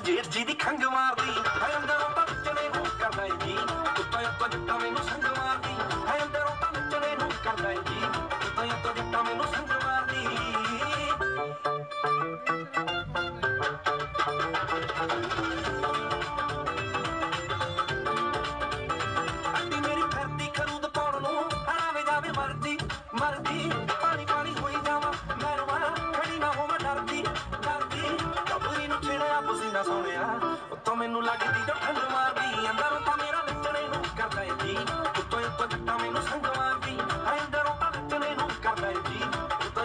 ਜੇਠ ਜੀ ਦੀ ਖੰਗ ਮਾਰਦੀ ਹੈ ਅੰਦਰੋਂ ਤਾਂ ਨੱਚਣੇ ਨੂੰ ਕਰਦਾ ਏ ਜੀ ਉੱਤੋਂ ਉੱਤੋਂ ਜੱਟਾਂ ਮੈਨੂੰ ਸੰਗ ਮਾਰਦੀ ਹੈ ਅੰਦਰੋਂ ਤਾਂ ਨੱਚਣੇ ਨੂੰ ਕਰਦਾ ਏ ਜੀ ਉੱਤੋਂ ਉੱਤੋਂ ਜੱਟਾਂ ਮੈਨੂੰ ਸੰਗ ਮਾਰਦੀ ਅੱਡੀ ਮੇਰੀ ਫਿਰਦੀ ਖਰੂਦ ਪਾਉਣ ਨੂੰ ਆਵੇ ਜਾਵੇ ਮਰਦੀ ਮਰਦੀ ਪਾਣੀ ਪਾਣੀ ਹੋਈ ਜਾਵਾਂ ਮੈਂ ਰਵਾਂ ਖੜੀ ਨਾ ਹੋਵਾਂ ਡਰਦੀ ਡਰਦੀ ਕਬਰੀ ਨੂੰ ਛੇੜਿਆ ਪਸੀਨਾ ਸੋਹਣਿਆ ਉੱਤੋਂ ਮੈਨੂੰ ਲੱਗਦੀ ਜੋ ਠੰਡ ਮਾਰਦੀ ਅੰਦਰੋਂ ਤਾਂ ਮੇਰਾ ਨੱਚਣੇ ਨੂੰ ਕਰਦਾ ਏ ਜੀ ਉੱਤੋਂ ਉੱਤੋਂ ਜੱਟਾਂ ਮੈਨੂੰ ਸੰਗ ਮਾਰਦੀ ਅੰਦਰੋਂ ਤਾਂ ਨੱਚਣੇ ਨੂੰ ਕਰਦਾ ਏ ਜੀ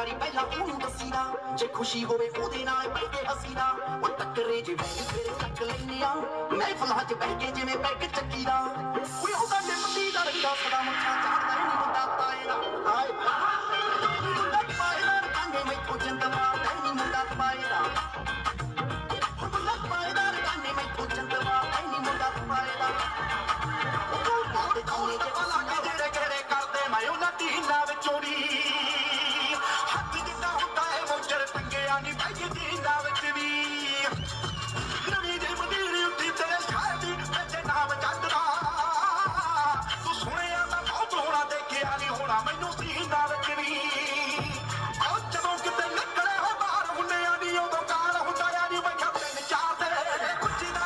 ਵਾਰੀ ਪਹਿਲਾਂ ਉਹਨੂੰ ਦੱਸੀਦਾ ਜੇ ਖੁਸ਼ੀ ਹੋਵੇ ਉਹਦੇ ਨਾਲ ਬਹਿ ਕੇ ਹਸੀਦਾ ਉਹ ਟੱਕਰੇ ਜੇ ਬੈਗ ਫਿਰ ਚੱਕ ਲੈਨੇ ਆ ਮਹਿਫਲਾਂ 'ਚ ਬਹਿ ਕੇ ਜਿਵੇਂ ਬੈਗ ਚੱਕੀਦਾ ਕੋਈ ਉਹਦਾ ਨਿੰਮਦੀ ਦਾ ਰਹਿੰਦਾ ਸਦਾ ਮੁੱਛਾਂ ਚਾੜਦਾ ਨਹੀਂ ਮੁੰਡਾ ਤਾਏ ਦਾ ਹਾਏ ਮੁੰਡਾ ਪਾਏ ਦਾ ਰੰਗੇ ਮੈਥੋਂ ਚੰਦਵਾ ਨਹੀਂ ਮੁੰਡਾ ਪਾਏ ਦਾ ਮੁੰਡਾ ਪਾਏ ਦਾ ਰੰਗੇ ਮੈਥੋਂ ਚੰਦਵਾ ਨਹੀਂ ਮੁੰਡਾ ਪਾਏ ਦਾ ਕੌਣੇ ਜੇ ਵਾਲਾ ਜਿਹੜੇ ਕਿਹੜੇ ਕਰਦੇ ਮੈਂ ਉਹਨਾਂ ਦੀਨਾਂ ਵਿੱਚੋਂ ਦੀ ਹੱਥ ਜਿੱਦਾਂ ਹੁੰਦਾ ਹੈ ਮੋਜਰ ਟੰਗਿਆ ਨਹੀਂ ਬਾਈ ਦੀਨਾਂ ਵਿੱਚ ਵੀ ਨਵੀਂ ਜਿਹੀ ਮੰਡੀਰ ਉੱਤੇ ਤੇਰੇ ਸ਼ਹਿਰ ਦੀ ਵਿੱਚ ਨਾਮ ਚੱਲਦਾ ਤੂੰ ਸੁਣਿਆ ਤਾਂ ਬਹੁਤ ਹੋਣਾ ਦੇਖਿਆ ਨਹੀਂ ਹੋਣਾ ਮੈਨੂੰ ਸੀਨਾਂ ਵਿੱਚ ਵੀ ਉਹ ਜਦੋਂ ਕਿਤੇ ਨਿਕਲੇ ਹੋ ਬਾਹਰ ਹੁੰਦੇ ਆ ਨਹੀਂ ਉਦੋਂ ਕਾਲ ਹੁੰਦਾ ਆ ਨਹੀਂ ਬੈਠਾ ਤਿੰਨ ਚਾਰ ਤੇ ਕੁੱਚੀ ਦਾ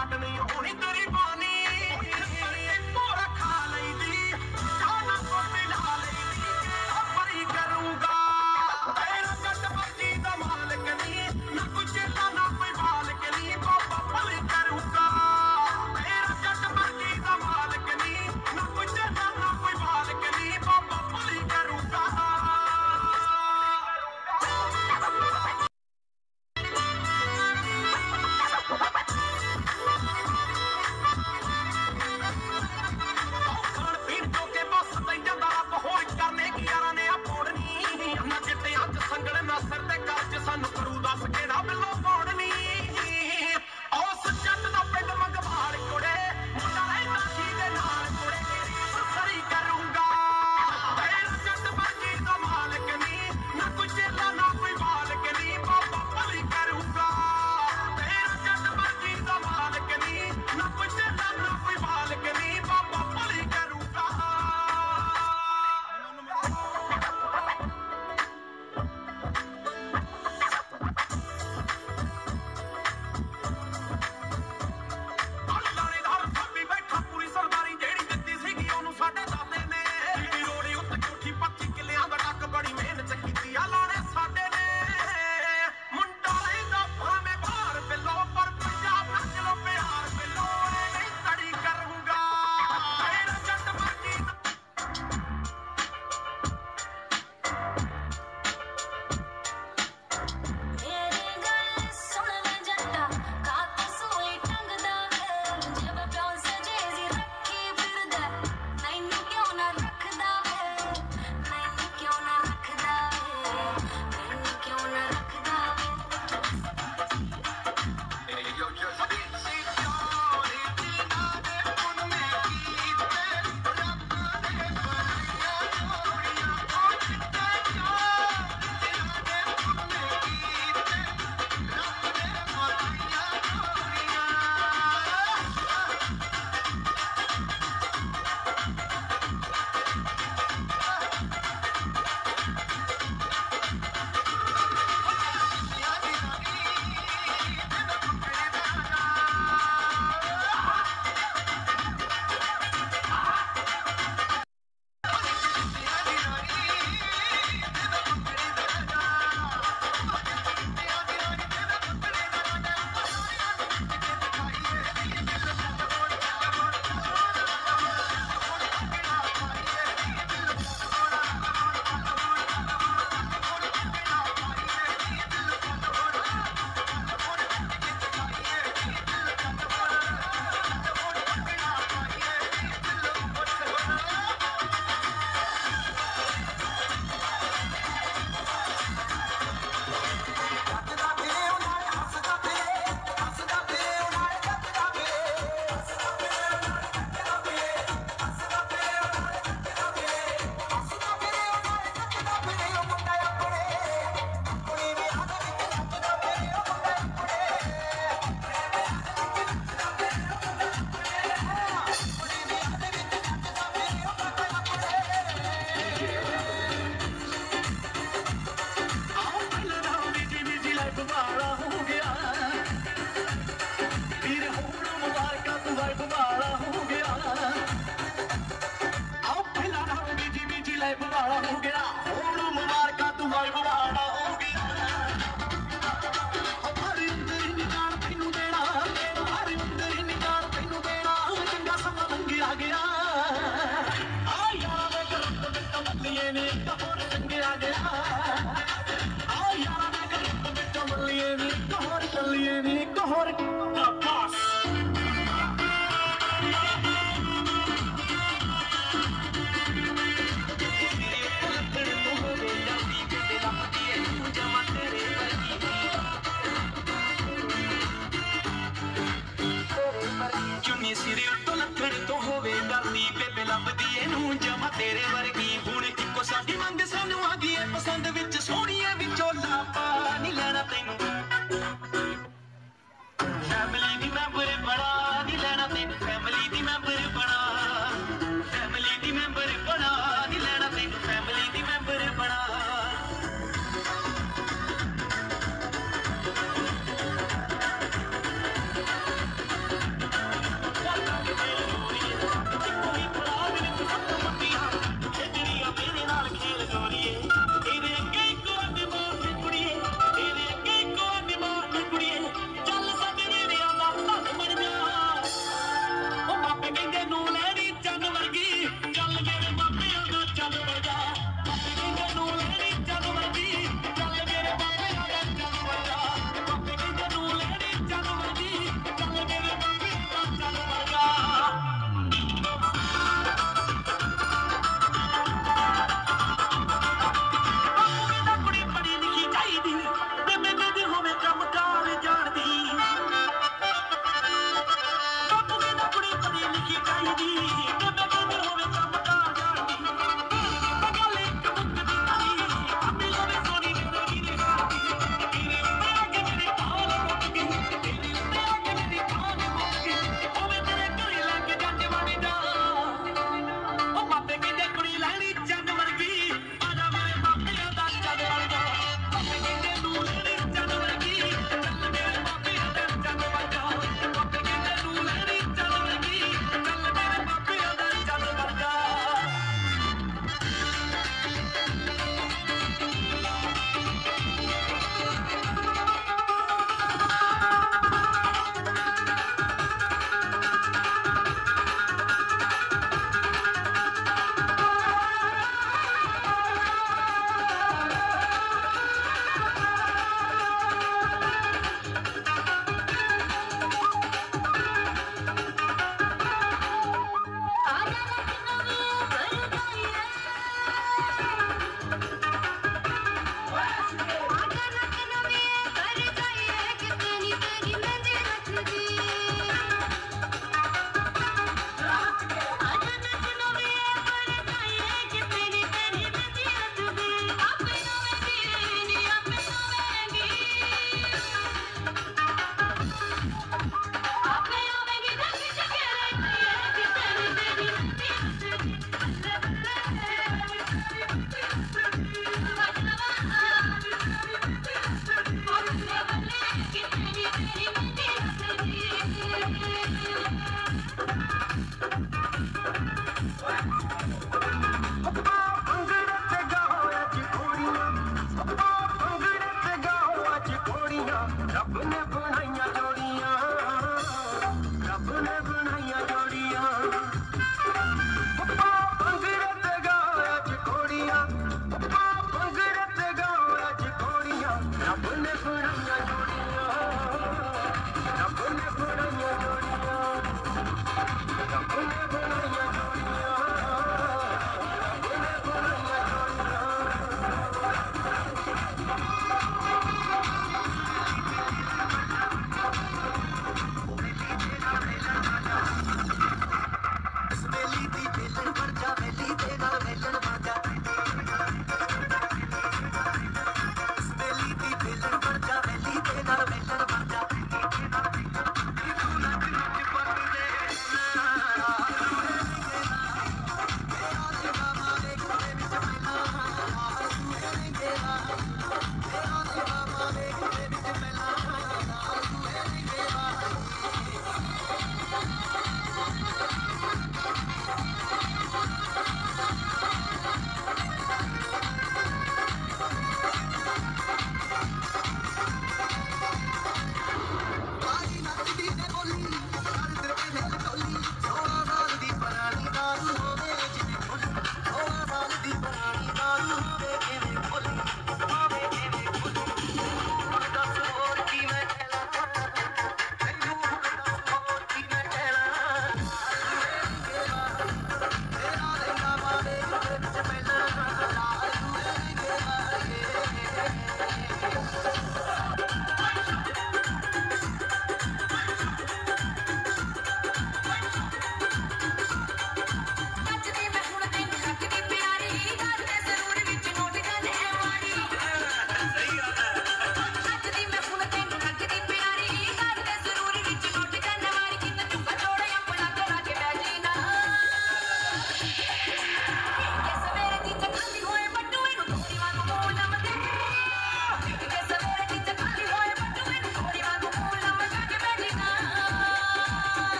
ਛੱਡ ਨਹੀਂ ਹੋਣੀ ਤੇਰੀ ਬਾਨੀ ਪੂਰਾ ਖਾ ਲਈਦੀ ਜਾਨਾ ਕੋ ਮਿਲਾ ਲਈਦੀ ਆਪਣੀ ਕਰੂੰਗਾ ਤੇਰਾ ਜੱਟ ਮਰਜੀ ਦਾ ਮਾਲਕ ਨਹੀਂ ਨਾ ਕੋਈ ਚੇਲਾ ਨਾ ਕੋਈ ਮਾਲਕ ਨਹੀਂ ਬਾਬਾ ਭਲੀ ਕਰੂੰਗਾ ਤੇਰਾ ਜੱਟ ਮਰਜੀ ਦਾ ਮਾਲਕ ਨਹੀਂ ਨਾ ਕੋਈ ਚੇਲਾ ਨਾ ਕੋਈ ਮਾਲਕ ਨਹੀਂ ਬਾਬਾ ਭਲੀ ਕਰੂੰਗਾ ਖਾਣ ਪੀਣ ਤੋਂ ਕੇ ਬਸ ਤੈਂ ਜਾਂਦਾ ਰੱਬ ਹੋਰ ਕਰਨੇ ਕੀ ਯਾਰਾਂ ਨੇ ਆਪੋੜਨੀ ਨਾ ਕਿਤੇ ਅੱਜ ਸੰਗਲ ਨਾ ਸਿਰ ਤੇ ਕਰਜ ਸਾਨੂੰ ਕਰੂ ਦੱਸ ਕਿਹੜਾ ਬਿੱਲੋ ਕੋੜਨੀ ਉਸ ਜੱਟ ਦਾ ਪਿੰਡ ਮੰਗਵਾਲ ਕੋੜੇ ਮੁੰਡਾ ਰਹਿੰਦਾ ਸੀ ਦੇ ਨਾਲ ਕੋੜੇ ਤੇਰੀ ਸਰੀ ਕਰੂੰਗਾ ਤੇਰਾ ਜੱਟ ਮਰਜੀ ਦਾ ਮਾਲਕ ਨਹੀਂ ਨਾ ਕੋਈ ਚੇਲਾ ਨਾ ਕੋਈ ਮਾਲਕ ਨਹੀਂ ਬਾਬਾ ਭਲੀ ਕਰੂੰਗਾ ਤੇਰਾ ਜੱਟ ਮਰਜੀ ਦਾ ਮਾਲਕ ਨਹੀਂ ਨਾ ਕੋਈ ਚੇਲਾ ਨਾ ਕੋਈ ਮਾਲਕ ਨਹੀਂ ਬਾਬਾ ਭਲੀ ਕਰੂੰਗਾ ਲਾਣੇਦਾਰ ਸਾਬੀ ਬੈਠਾ ਪੂਰੀ ਸਰਦਾਰੀ ਜਿਹੜੀ ਦਿੱਤੀ ਸੀਗੀ ਉਹਨੂੰ ਸਾਡੇ ਦਾਦੇ ਨੇ ਜਿਹੜੀ ਰੋੜੀ ਉੱਤੇ ਕੋਠੀ ਪੱਚੀ ਕਿੱਲਿਆਂ ਦਾ ਟੱਕ ਬੜੀ ਮਿਹਨਤ ਕੀਤੀ ਆ ਲਾਣੇ ਸਾਡੇ ਨੇ ਮੁੰਡਾ ਰਹਿੰਦਾ ਭਾਵੇਂ ਬਾਹਰ ਬਿੱਲੋ ਪਰ ਪੰਜਾਬ ਨਾਲ ਚਲੋ ਪਿਆਰ ਬਿੱਲੋ ਇਹ ਨਹੀਂ ਤੜੀ ਕਰੂੰਗਾ ਤੇਰਾ ਜੱਟ ਮਰਜੀ ਦਾ ਮੇਰੀ ਗੱਲ ਸੁਣ ਵੇ ਜੱਟਾ ਕਾਤ ਸੂਈ ਟੰਗਦਾ ਵੇ ਜਬ ਪਿਓ ਸਜੇਜ਼ੀ ਰੱਖੀ ਫਿਰਦਾ ਮੈਨੂੰ ਕਿਉਂ ਨਾ ਰੱਖਦਾ ਵੇ ਮੈਨੂੰ ਕਿਉਂ ਨਾ ਰੱਖਦਾ ਵੇ ਮੈਨੂੰ ਕਿਉਂ ਨਾ ਰੱਖਦਾ ਵੇ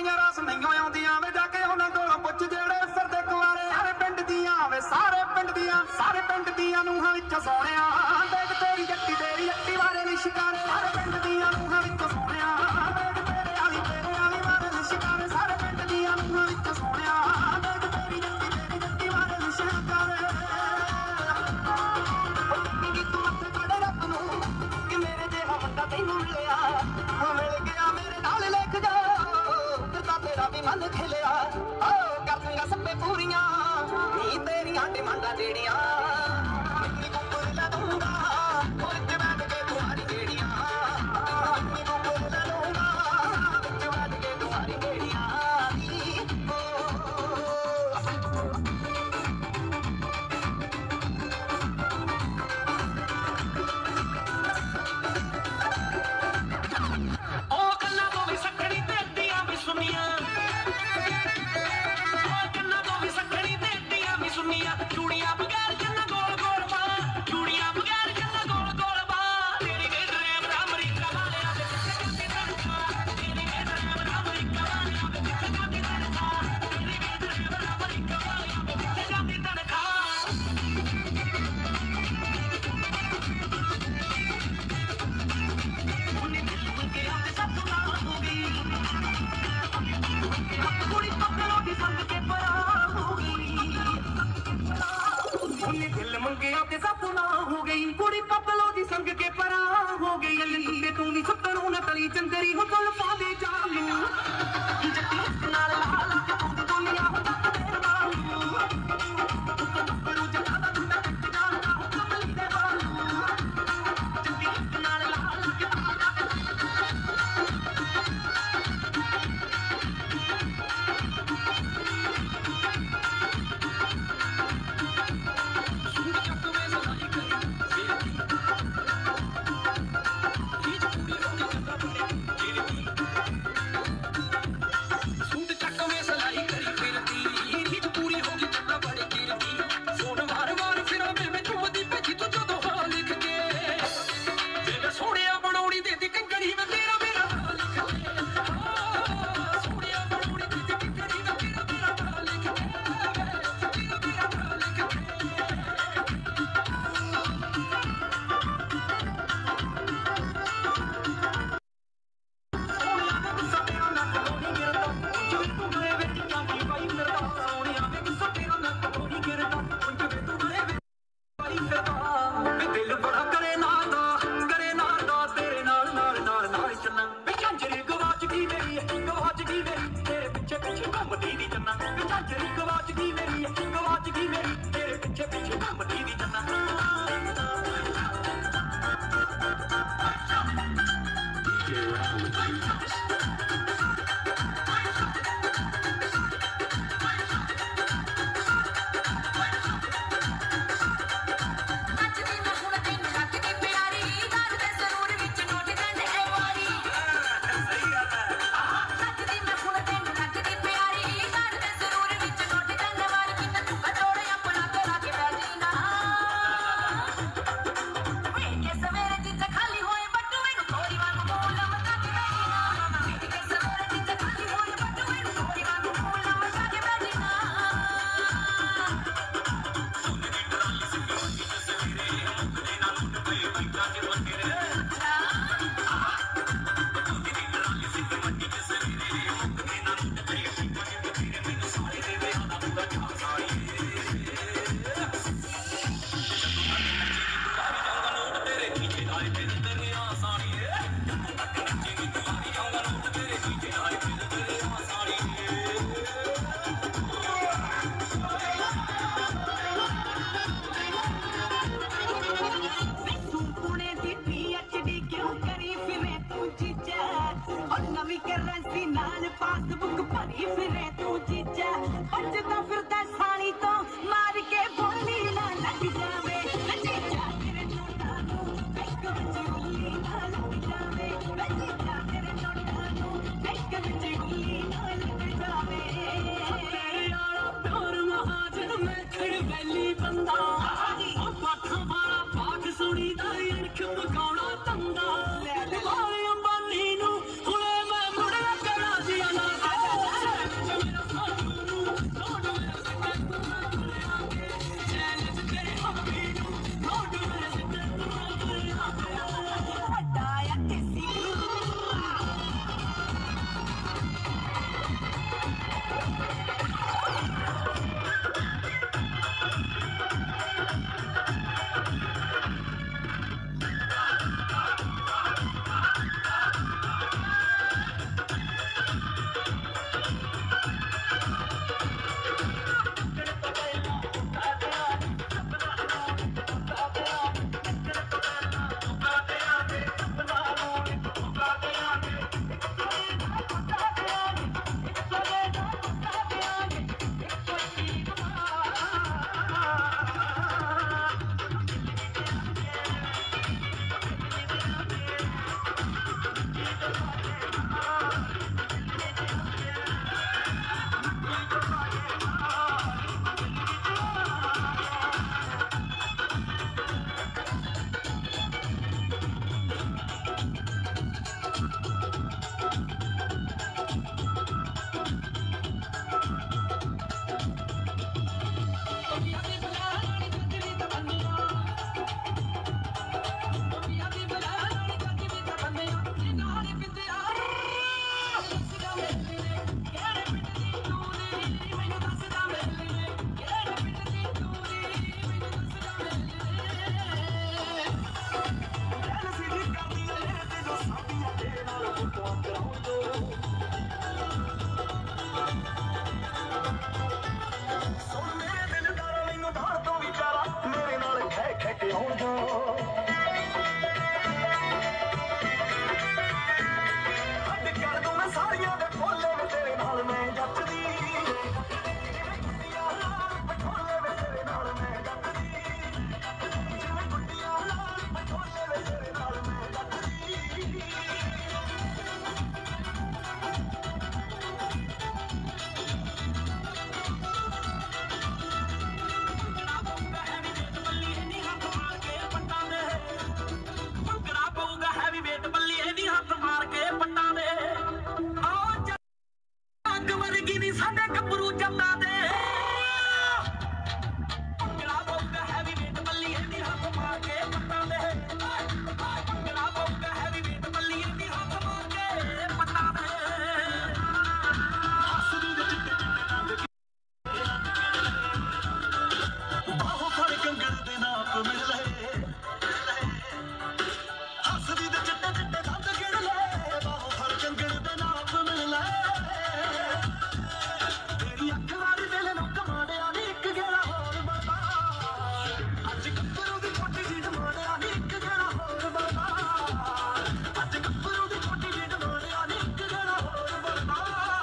ਕੁੜੀਆਂ ਰਸ ਨਹੀਂ ਆਉਂਦੀਆਂ ਵੇ ਜਾ ਕੇ ਉਹਨਾਂ ਕੋਲੋਂ ਪੁੱਛ ਜਿਹੜੇ ਸਰਦੇ ਕੁਆਰੇ ਸਾਰੇ ਪਿੰਡ ਦੀਆਂ ਵੇ ਸਾਰੇ ਪਿੰਡ ਦੀਆਂ ਸਾਰੇ ਪਿੰਡ ਦੀਆਂ ਨੂੰਹਾਂ ਵਿੱਚ ਸੋਹਣਿਆ ਦੇਖ ਤੇਰੀ ਜੱਟੀ ਤੇਰੀ ਜੱਟੀ ਵਾਰੇ ਨੀ ਸ਼ਿਕਾਰੇ ਸਾਰੇ ਪਿੰਡ ਦੀਆਂ ਨੂੰਹਾਂ ਵਿੱਚ ਸੋਹਣਿਆ ਦੇਖ ਤੇਰੇ ਵਾਲੀ ਤੇਰੇ ਵਾਲੀ ਵਾਰੇ ਨੀ ਸ਼ਿਕਾਰੇ ਸਾਰੇ ਪਿੰਡ ਦੀਆਂ ਨੂੰਹਾਂ ਵਿੱਚ ਸੋਹਣਿਆ ਦੇਖ ਤੇਰੀ ਜੱਟੀ ਤੇਰੀ ਜੱਟੀ ਵਾਰੇ ਨੀ ਸ਼ਿਕਾਰੇ ਕਿ ਤੂੰ ਮੱਥੇ ਖੜੇ ਰੱਬ ਨੂੰ ਕਿ ਮੇਰੇ ਜਿਹਾ ਬੰਦਾ ਤੈਨੂੰ ਮਿਲਿਆ ਮਿਲ ਗਿਆ ਮੇਰੇ ਨਾਲ ਲਿਖ ਜਾ ਤਾਂ ਤੇਰਾ ਵੀ ਮਨ ਖਿਲਿਆ ਓ ਕਰ ਦੂੰਗਾ ਸੱਪੇ ਪੂਰੀਆਂ ਨੀ ਤੇਰੀਆਂ ਡਿਮਾਂਡਾਂ ਜਿਹੜੀਆਂ ਨੀ ਗੁੰਗਲ ਲਾ ਦੂੰਗਾ ਵਿੱਚ ਬੈਠ ਕੇ ਤੁਹਾਡੀ ਜਿਹੜੀਆਂ ਨੀ ਗੁੰਗਲ ਲਾ ਦੂੰਗਾ ਵਿੱਚ ਬੈਠ ਕੇ ਤੁਹਾਡੀ ਜਿਹੜੀਆਂ ਉਹ ਗੱਲਾਂ ਤੋਂ ਵੀ ਸੱਖਣੀ ਤੇ ਅੱਡੀਆਂ ਵੀ ਸੁਣੀਆਂ ਉਹ ਗੱਲਾਂ ਤੋਂ ਵੀ ਸੱਖਣੀ ਤੇ ਅੱਡੀਆਂ ਵੀ ਸੁਣੀਆਂ ਚੂੜੀਆਂ ਬਗੈਰ ਜੰਨਾ ਗੋਲ ਗੋਲ ਬਾ ਚੂੜੀਆਂ ਬਗੈਰ ਜੰਨਾ ਗੋਲ ਗੋਲ ਬਾ ਤੇਰੀ ਵੇ ਡਰਾਈਵਰ ਅਮਰੀਕਾ ਵਾਲਿਆਂ ਦੇ ਪਿੱਛੇ ਜਾਂਦੀ ਤੜਕਾ ਤੇਰੀ ਵੇ ਡਰਾਈਵਰ ਅਮਰੀਕਾ ਵਾਲਿਆਂ ਦੇ ਪਿੱਛੇ ਜਾਂਦੀ ਤੜਕਾ ਤੇਰੀ ਵੇ ਡਰਾਈਵਰ ਅਮਰੀਕਾ ਵਾਲਿਆਂ ਦੇ ਪਿੱਛੇ ਜਾਂਦੀ ਤੜਕਾ ਉਹਨੇ ਦਿਲ ਮੰਗੇ ਆਉਂਦੇ ਸਭ ਤੋਂ ਨਾਲ ਹੋ ਗਈ ਕੁੜੀ ਪੱਕਲੋ ਦੀ ਸੰਗ ਕੇ ਪਰਾਂ ਹੋ ਗਈ ਉਹਨੇ ਦਿਲ ਮੰਗਿਆ ਤੇ ਸਭ ਤੋਂ ਨਾ ਹੋ ਗਈ ਕੁੜੀ ਪੱਕਲੋ ਦੀ ਸੰਗ ਕੇ ਪਰਾਂ ਹੋ ਗਈ ਅੱਲੀ ਤੇ ਤੂੰ ਵੀ ਸੁੱਤਣੋਂ ਨਾ ਤਲੀ ਚੰਦਰੀ ਹੋ ਚਲ ਪਾਦੇ ਚਾਲੂ ਜੱਟੀ ਨਾਲ ਲਾ ਲਾ ਕੇ ਤੂੰ ਦੁਨੀਆ ਹੋ ਤੇਰੇ ਨਾਲ ਪਰੂ ਜੱਟਾ ਦਾ ਤੂੰ ਟੱਕ ਜਾਣਾ ਹੋ ਕਮਲੀ ਦੇ ਵਾਲੂ ਜੱਟੀ ਨਾਲ ਲਾ ਲਾ ਕੇ ਸੂਟ ਚੱਕ ਮੇ ਸਲਾਈ ਕਰੀ ਫਿਰਦੀ ਰੀਝ ਪੂਰੀ ਹੋ ਗਈ ਜੱਟਾ ਬੜੇ ਕਿਰਦੀ ਸੋਨ ਵਾਰ ਵਾਰ ਫਿਰਾਂ ਮੈਂ ਮੈਂ ਚੁੰਮਦੀ ਭੱਜੀ ਤੂੰ ਜਦੋਂ ਹਾਂ ਲਿਖ ਕੇ ਜੇ ਮੈਂ ਸੋਹਣਿਆ ਬਣਾਉਣੀ ਦੇਦੀ ਕੰਗੜੀ ਮੈਂ ਤੇਰਾ ਮੇਰਾ ਨਾਂ ਲਿਖ ਕੇ ਸੋਹਣਿਆ ਬਣਾਉਣੀ ਦੇਦੀ ਕੰਗੜੀ ਮੈਂ ਤੇਰਾ ਮੇਰਾ ਨਾਂ ਲਿਖ ਕੇ ਤੇਰਾ ਮੇਰਾ ਨਾਂ ਲਿਖ ਕੇ ਸੋਹਣਿਆ ਦੇ ਗੁੱਸਾ ਤੇਰਾ ਨੱਕ ਲੋਹੀ ਗਿਰਦਾ ਜਿਵੇਂ ਤੂੰ ਮੇਰੇ ਵਿੱਚ ਜਾਂਦੀ ਪਾਈ ਫਿਰਦਾ ਸੋਹਣਿਆ ਦੇ ਗੁੱਸਾ ਤੇਰਾ ਨੱਕ ਲੋਹੀ ਗਿਰਦਾ ਜਿਵੇਂ ਤੂੰ ਮੇਰੇ ਵਿੱਚ ਪਾਈ ਫਿਰਦਾ ਵੇ ਦਿਲ ਬੜਾ ਕਰੇ ਨਾਲ ਦਾ ਕਰੇ ਨਾਲ ਦਾ ਤੇਰੇ ਨਾਲ ਨਾਲ ਨਾਲ ਨਾਲ ਚੱਲਾਂ ਵੇ ਝਾਂਜਰੀ ਗਵਾਚ ਗਈ ਮੇਰੀ ਗਵਾਚ ਗਈ ਮੇਰੀ ਤੇਰੇ ਪਿੱਛੇ ਪਿੱਛੇ ਘੁੰਮਦੀ ਦੀ ਚੱਲਾਂ ਵੇ ਝਾਂਜਰੀ ਗਵਾਚ ਗਈ ਮੇਰੀ ਗਵਾਚ ਗਈ ਮੇਰੀ ਤੇਰੇ ਪਿੱਛੇ ਪਿੱਛੇ ਘੁੰਮਦੀ ਦੀ ਚੱਲਾਂ ਨੱਚਦੀ ਮੈਂ ਹੁਣ ਤੈਨੂੰ ਰੱਖਦੀ ਪਿਆਰੀ ਦਰ ਦੇ ਜ਼ਰੂਰ ਵਿੱਚ ਨੋਟ ਗੰਢ ਐ ਵਾਰੀ ਨੱਚਦੀ ਮੈਂ ਹੁਣ ਤੈਨੂੰ ਰੱਖਦੀ ਪਿਆਰੀ ਦਰ ਦੇ ਜ਼ਰੂਰ ਵਿੱਚ ਨੋਟ ਗੰਢ ਵਾਰੀ ਕਿੰਨਾ ਤੂੰ ਕਟੋੜੇ ਆਪਣਾ ਕਰਾ ਕੇ ਬਹਿ ਜੀ ਨਾ ਵੇਖ ਕੇ ਸਵੇਰੇ ਜਿੱਥੇ ਖਾਲੀ ਹੋਏ ਬਟੂਏ ਨੂੰ ਥੋੜੀ ਵਾਂਗ ਬੋਲ ਮੱਤਾ ਕੇ ਬਹਿ ਜੀ ਨਾ ਵੇਖ ਕੇ ਸਵੇਰੇ ਜਿੱਥੇ ਖਾਲੀ ਹੋਏ ਬਟੂਏ ਨੂੰ ਥੋੜੀ ਵਾਂਗ ਬੋਲ ਮੱਤਾ ਕੇ ਬਹਿ ਜੀ ਨਾ ਤੂੰ ਪੁਣੇ ਦੀ ਪੀ ਐਚ ਡੀ ਕਿਉਂ ਕਰੀ ਫਿਰੇ ਤੂੰ ਚੀਜ਼ਾ ਔਰ ਨਵੀਂ ਕਰੰਸੀ ਨਾਲ ਪਾਸਬੁੱਕ ਭਰੀ ਫਿਰੇ ਤੂੰ ਚੀਜ਼ਾ ਬਚਦਾ ਫਿਰਦਾ ਸਾਲੀ ਤੋਂ ਮਾਰ ਕੇ ਬੋਲੀ ਨਾ ਲੱਗ ਜਾਵੇ ਚੀਜ਼ਾ ਤੇਰੇ ਨੋਟਾਂ ਨੂੰ ਇੱਕ ਵਿੱਚ ਗੁੱਲੀ ਨਾ ਲੱਗ ਜਾਵੇ ਚੀਜ਼ਾ ਤੇਰੇ ਨੋਟਾਂ ਨੂੰ ਇੱਕ ਵਿੱਚ ਗੁੱਲੀ ਨਾ ਲੱਗ ਜਾਵੇ ਤੇਰੇ ਵਾਲਾ ਪਿਆਰ ਮਹਾਜਨ ਮੈਂ ਖੜ ਵੈਲੀ ਬੰਦਾ ਪਾਠਾਂ ਵਾਲਾ ਪਾਠ ਸੁਣੀ ਦਾ ਅਣਖ ਮਕਾਉਣਾ ਤੰਦਾ ਲੈ ਲੈ ਅੰਬਾਨੀ ਨੂੰ ਹੁਣੇ ਮੈਂ ਮੁੜਿਆ ਕਰਾਂ ਜੀ ਨਾ ਨੀ ਸਾਡੇ ਗੱਭਰੂ ਜੱਟਾਂ ਦੇ ਭੰਗੜਾ ਪਾਉਂਦਾ ਹੈਵੀ ਵੇਟ ਬੱਲੀਏ ਦੀ ਹੱਥ ਮਾਰ ਕੇ ਪੱਟਾਂ ਦੇ ਭੰਗੜਾ ਪਾਉਂਦਾ ਹੈਵੀ ਵੇਟ ਬੱਲੀਏ ਦੀ ਹੱਥ ਮਾਰ ਕੇ ਪੱਟਾਂ ਦੇ ਹੱਸਦੀ ਦੇ ਚਿੱਟੇ ਚਿੱਟੇ ਦੰਦ ਬਾਹੋਂ ਫੜ ਕੰਗਣ ਦੇ ਨਾਪ ਮਿਲ ਲਏ ਹੱਸਦੀ ਦੇ ਚਿੱਟੇ ਚਿੱਟੇ ਦੰਦ ਗਿਣ ਲੈ ਬਾਹੋਂ ਫੜ ਕੰਗਣ ਦੇ ਨਾਪ ਮਿਲ ਲਏ ਤੇਰੀ ਅੱਖ ਵਾਲੀ ਦਿਲ ਨੂੰ ਕਮਾੜਿਆ ਨੀ ਇੱਕ ਗੇੜਾ ਹੋਰ ਬਣਦਾ ਅੱਜ ਗੱਭਰੂ ਦੀ ਛੋਟੀ ਜਿਹੀ ਡਮਾੜਿਆ ਨੀ ਇੱਕ ਗੇੜਾ ਹੋਰ ਬਣਦਾ ਅੱਜ ਗੱਭਰੂ ਦੀ ਛੋਟੀ ਜਿਹੀ ਡਮਾੜਿਆ ਨੀ ਇੱਕ ਗੇੜਾ ਹੋਰ ਬਣਦਾ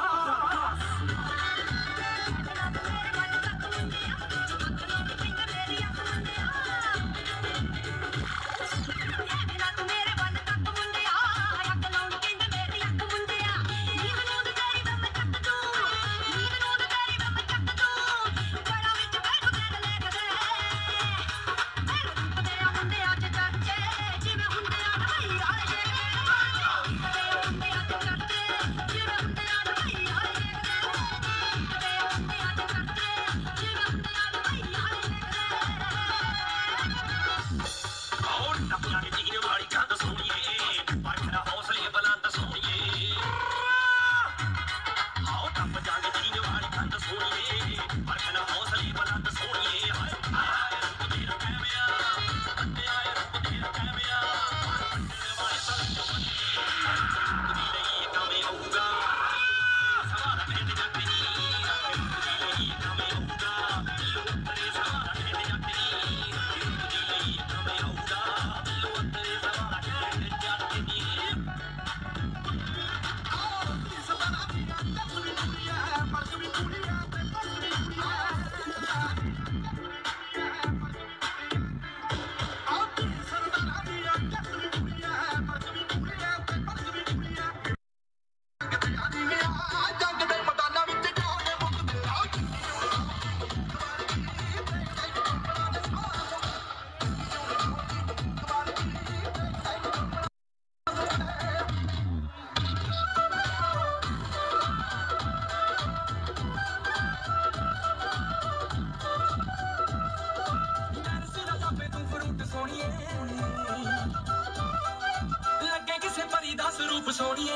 ਲੱਗੇ ਕਿਸੇ ਪਰੀ ਦਾ ਸਰੂਪ ਸੋਹਣੀਏ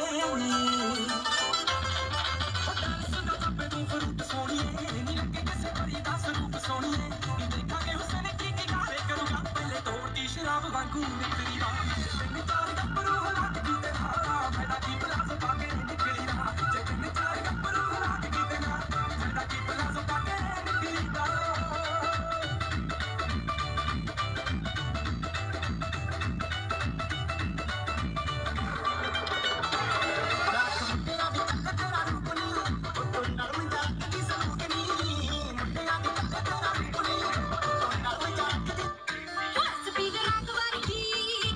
ਤੂੰ ਫਰੂਟ ਸੋਹਣੀਏ ਨੀ ਲੱਗੇ ਕਿਸੇ ਪਰੀ ਦਾ ਸਰੂਪ ਸੋਹਣੀਏ ਦੇਖਾਂਗੇ ਹੁਸਨ ਕੀ ਕੀ ਕਾਰੇ ਕਰੂਗਾ ਪਹਿਲੇ ਤੋੜਦੀ ਸ਼ਰਾਬ ਵਾਂਗੂ ਨਿਕਲੀ ਰਾ ਤਿੰਨ ਚਾਰ ਗੱਭਰੂ ਹਲਾਕ ਕੀ ਤੇ ਹਾਰਾ ਫਾਇਦਾ ਕੀ ਪਲਾਜ਼ੋ ਪਾ ਕੇ ਨਿਕਲੀ ਰਾ ਜੇ ਤਿੰਨ ਚਾਰ ਗੱਭਰੂ ਹਲਾਕ ਕੀ ਤੇ ਨਾ ਫਾਇਦਾ ਕੀ ਪਲਾਜ਼ੋ ਪਾ ਕੇ ਨਿਕਲੀ ਰਾ ਹੱਸਦੀ ਦੇ ਰੰਗ ਵਰਗੀ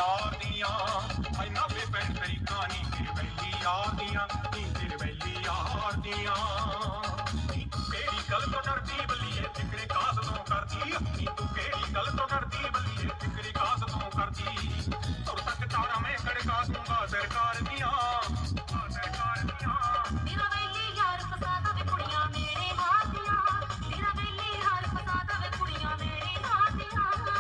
यार दियां हाय नावे पिंड तेरी कहानी तेरे वैली यार दियां नी तेरे वैली यार दियां नी तू केड़ी गल तो डरदी बल्लिए फिक्रे कास तो करदी नी तू केड़ी गल तो डरदी बल्लिए फिक्रे कास तो करदी तुर तक तारा में खड़का दूंगा सरकार दियां सरकार दियां तेरा वैली यार फसादा वे कुड़ियां मेरे हाथ दियां तेरा वैली यार फसादा वे कुड़ियां मेरे हाथ दियां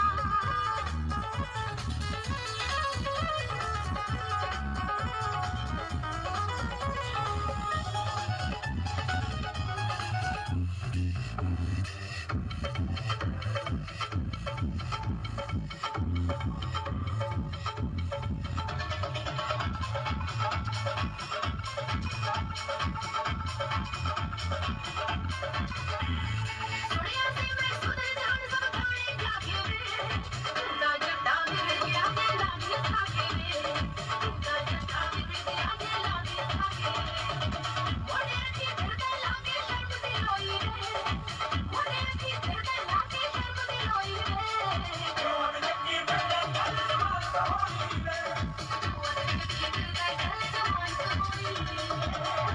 सुनिया से मैं सुधर जान सब खाने क्या के रे तूदा जट्टा मेरे गया के लागी खा के रे तूदा जट्टा मेरे गया के लागी खा के रे मोने की फिर के लागे शर्म दी लोई रे मोने की फिर के लागे शर्म दी लोई रे जोर जट्टी फिर के गल जवान होई रे जोर जट्टी फिर के गल जवान होई रे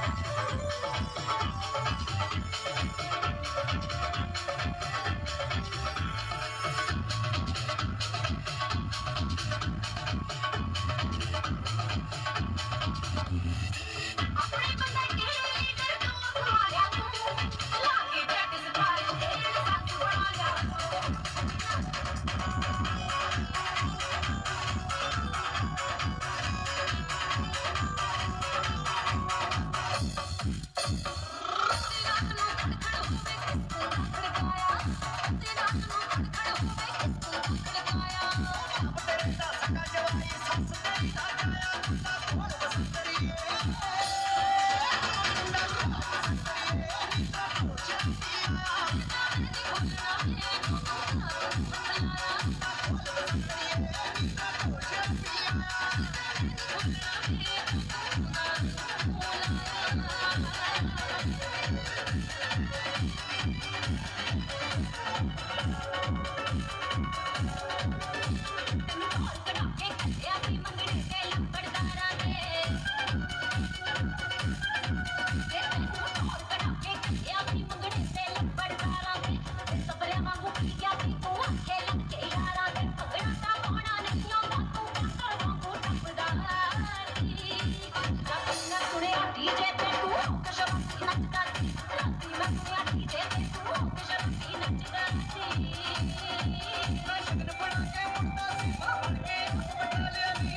अपने बंदे के लीडर को अखवाया तू लागे प्रैक्टिस बारिश तेरे साथ बढ़ाया रात ਨੂੰ ਖੜਖੜ ਹੋਵੇ ਕਿਸਕੋ ਖੜਕਾਇਆ ਤੇ ਰਾਤ ਨੂੰ ਖੜਖੜ ਹੋਵੇ ਕਿਸਕੋ ਖੜਕਾਇਆ ਤੇਰੇ ਦਾ ਸੱਕਾ ਜਵਾਈ ਸੱਸ ਤੇਰੀ ਦਾ ਜਾਇਆ ਕੁੰਡਾ ਕੋਲ ਬਸੰਤਰੀ ਕਢਾਕੇ ਕੱਢਿਆ ਸੀ ਮੰਗਣੇ ਤੇ ਲੰਬੜਦਾਰਾਂ ਨੇ ਤੇ ਤੈਨੂੰ ਢੋਲ ਕਢਾਕੇ ਕੱਢਿਆ ਸੀ ਮੰਗਣੇ ਤੇ ਲੰਬੜਦਾਰਾਂ ਨੇ ਤੇ ਸਬਰਿਆਂ ਵਾਂਗੂ ਪੀਆ ਸੀ ਤੂੰ ਆਖੇ ਲੱਗ ਕੇ ਯਾਰਾਂ ਦੇ ਭਗਣਾ ਤਾਂ ਪਾਉਣਾ ਨਹੀਂ ਆਉਂਦਾ ਤੂੰ ਕਾਕਰ ਵਾਂਗੂ ਟੱਪਦਾ ਸੀ ਰਾਤੀ ਮੈਂ ਸੁਣਿਆ ਡੀਜੇ ਤੇ ਤੂੰ ਕਸ਼ਮਤੀ ਨੱਚਦਾ ਸੀ ਰਾਤੀ ਮੈਂ ਸੁਣਿਆ ਡੀਜੇ ਤੇ ਤੂੰ ਕਸ਼ਮਤੀ ਨੱਚਦਾ ਸੀ ਮੈਂ ਸ਼ਗਨ ਬਣਾ ਕੇ ਮੁੰਡਾ ਸੀ ਬਾਹਰ ਕੇ ਬਟਾ ਲਿਆ ਨੀ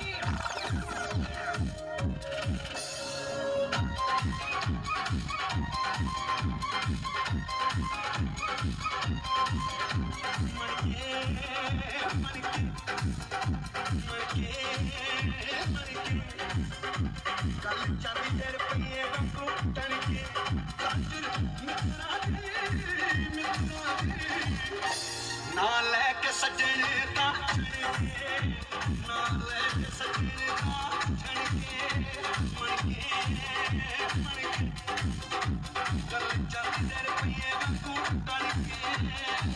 ਗੱਲ ਚੱਲਦੀ ਤੇ ਰੁਪਈਏ ਵਾਂਗੂ ਟਣ ਕੇ ਸਾਜਰ ਮਿੱਤਰਾਂ ਦੇ ਮਿੱਤਰਾਂ ਦੇ ਨਾ ਲੈ ਕੇ ਸੱਜਣੇ ਤਾਂ ਛਣਕੇ ਨਾ ਲੈ ਕੇ ਸੱਜਣੇ ਤਾਂ ਛਣਕੇ ਮਣਕੇ ਮਣਕੇ ਗੱਲ ਚੱਲਦੀ ਤੇ ਰੁਪਈਏ ਵਾਂਗੂ ਟਣ ਕੇ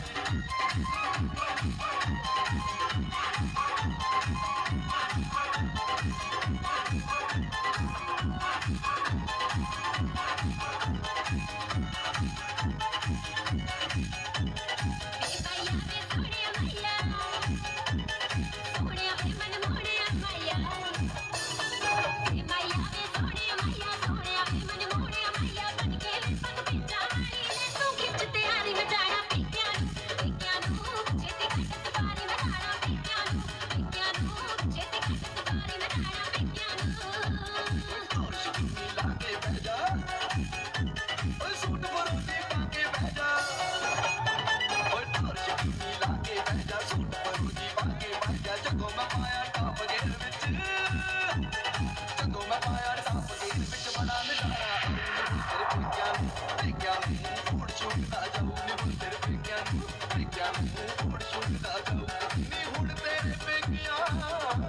ਮਾਇਆ ਵੇ ਸੋਹਣਿਆ ਮਾਇਆ ਸੋਹਣਿਆ ਵੇ ਮਨ ਮੋਹਣਿਆ ਮਾਇਆ ਵੇ ਮਾਇਆ ਵੇ ਸੋਹਣਿਆ ਮਾਇਆ ਸੋਹਣਿਆ ਵੇ ਮਨ ਮੋਹਣਿਆ ਮਾਇਆ ਬਣ ਕੇ ਵੇ ਪੱਗ ਪਿੰਡਾ ਮਾਰੀ ਨੇ ਤੂੰ ਖਿੱਚ ਤਿਆਰੀ ਮਚਾਣਾ ਪੀਕਿਆਂ ਨੂੰ ਪੀਕਿਆਂ ਨੂੰ ਛੇਤੀ ਕੱਟ ਸਵਾਰੀ ਮਚਾਣਾ ਪੀਕਿਆਂ ਨੂੰ ਪੀਕਿਆਂ ਨੂੰ ਛੇਤੀ ਕੱਟ ਸਵਾਰੀ ਮਚਾਣਾ ਪੀਕਿਆਂ ਨੂੰ ਲਾ ਕੇ ਬਹਿ ਜਾ ਓਏ ਸੂਟ ਬਰੋਦੀ ਪਾ ਕੇ ਬਹਿ ਜਾ ਓਏ ਢੋਲ ਸ਼ਕੀਨੀ ਲਾ ਕੇ ਬਹਿ ਜਾ ਸੂਟ ਬਰੋਦੀ ਪਾ ਕੇ ਬਹਿ ਜਾ ਜਦੋਂ ਮੈਂ ਪਾਇਆ ਟਾਪ ਗੇਰ ਵਿੱਚ ਜਦੋਂ ਮੈਂ ਪਾਇਆ ਟਾਪ ਗੇਰ ਵਿੱਚ ਬੜਾ ਨਜ਼ਾਰਾ ਤੇਰੇ ਪੇਕਿਆਂ ਨੂੰ ਪੇਕਿਆਂ ਨੂੰ ਫੋੜ ਛੁੱਟਦਾ ਜਾਊ ਨੀ ਹੁਣ ਤੇਰੇ ਪੇਕਿਆਂ ਨੂੰ ਪੇਕਿਆਂ ਨੂੰ ਫੋੜ ਛੁੱਟਦਾ ਜਾਊ ਨੀ ਹੁਣ ਤੇਰੇ ਪੇਕਿਆਂ ਨੂੰ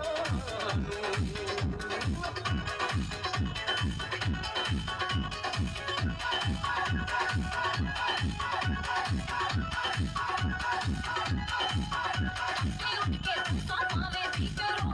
ਲੁੱਟ ਕੇ ਤੂੰ ਸੌਂ ਪਾਵੇਂ ਵੀ ਕਰੋ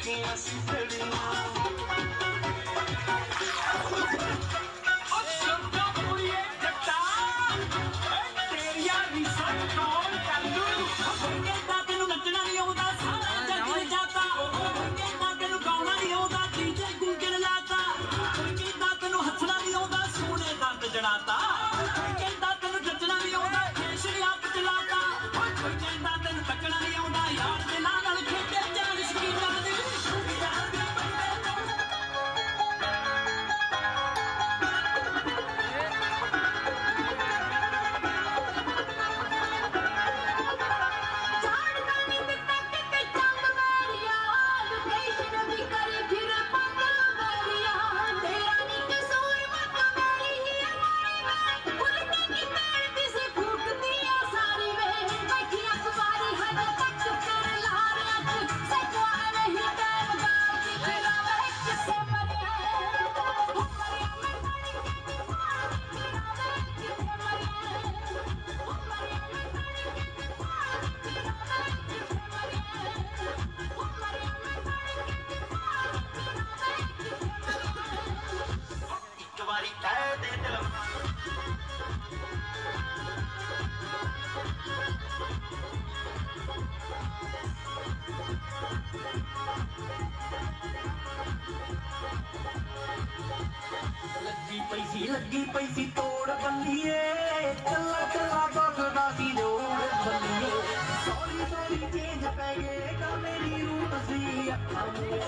देखियां सी फिल्मां जनाता कहता तेन जचना नहीं आउंदा खेश भी आप चलाता कोई कहता तेन तकना नहीं आउंदा यार दे नाल खेडे जान शकीना दी लगी पैसी तोड़ बल्लिए चला चला बगदा सी जोड़ बल्लिए सॉरी सॉरी चेंज पै गए का मेरी रूट सी अखा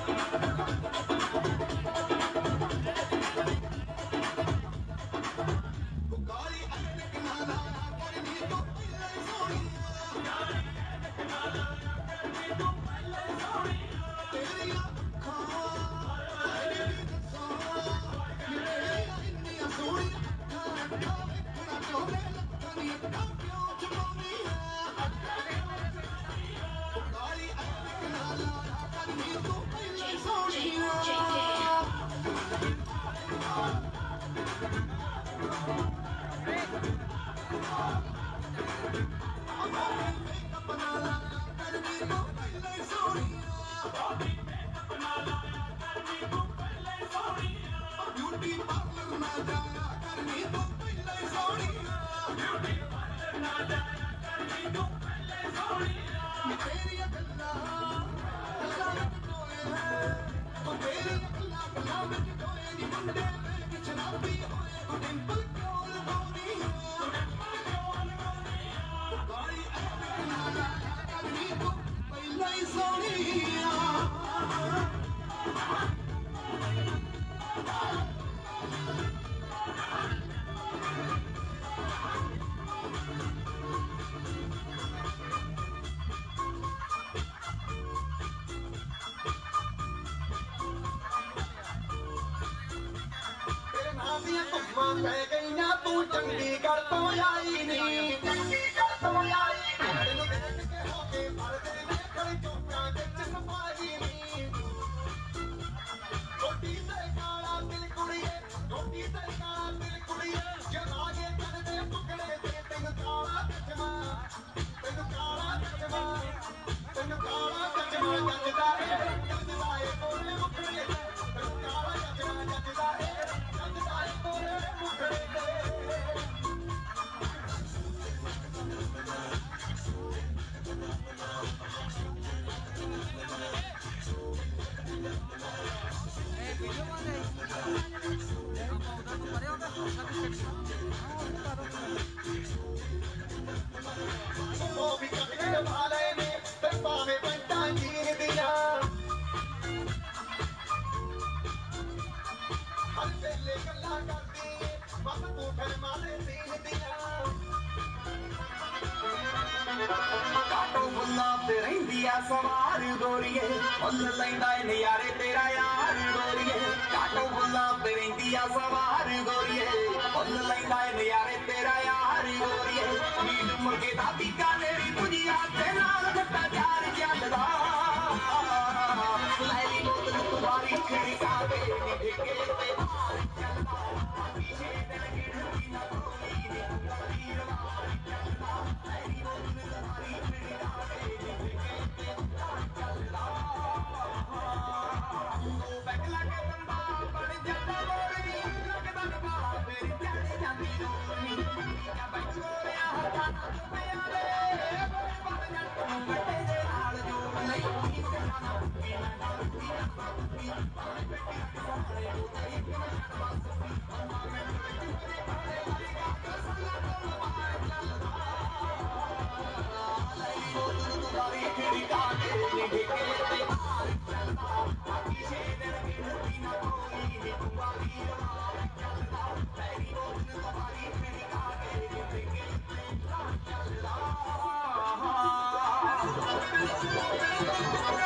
पै गई ना तू चंडीगढ़ तो आई नहीं चंडीगढ़ तो आई नहीं होके फड़दे ने खड़ी चौकां विच सफाई नहीं रोटी ते काला दिल कुड़िए रोटी ते काला दिल कुड़िए जला के कर दे टुकड़े ते तेन काला चचमा तेन काला चचमा तेन काला चचमा जचदा रे जचदा ए कोले मुखड़े तेन काला चचमा जचदा रे जचदा ए कोले मुखड़े वो भी कटके वाले ने ते पावे पंटा जीर दिया हर वेले गल्ला करदी बस तू फिर माले सीन दिया काटो फुल्ला ते रहिंदी आ सवार गोरीए फुल लैंदा ए नज़ारे तेरा यार गोरीए काटो फुल्ला ते रहिंदी आ सवार गोरीए फुल लैंदा ए नज़ारे तेरा यार गोरीए मीट मुर्गे दा टिक्का मेरी भुजिया ते नाल खट्टा चार चलदा लैली बोतल तुम्हारी खड़ी कावे नी ठेके ते मार चलदा पीछे ते लगे ना कोई नी तीर मार चलदा लैली बोतल तुम्हारी खड़ी कावे नी ठेके ते मार चलदा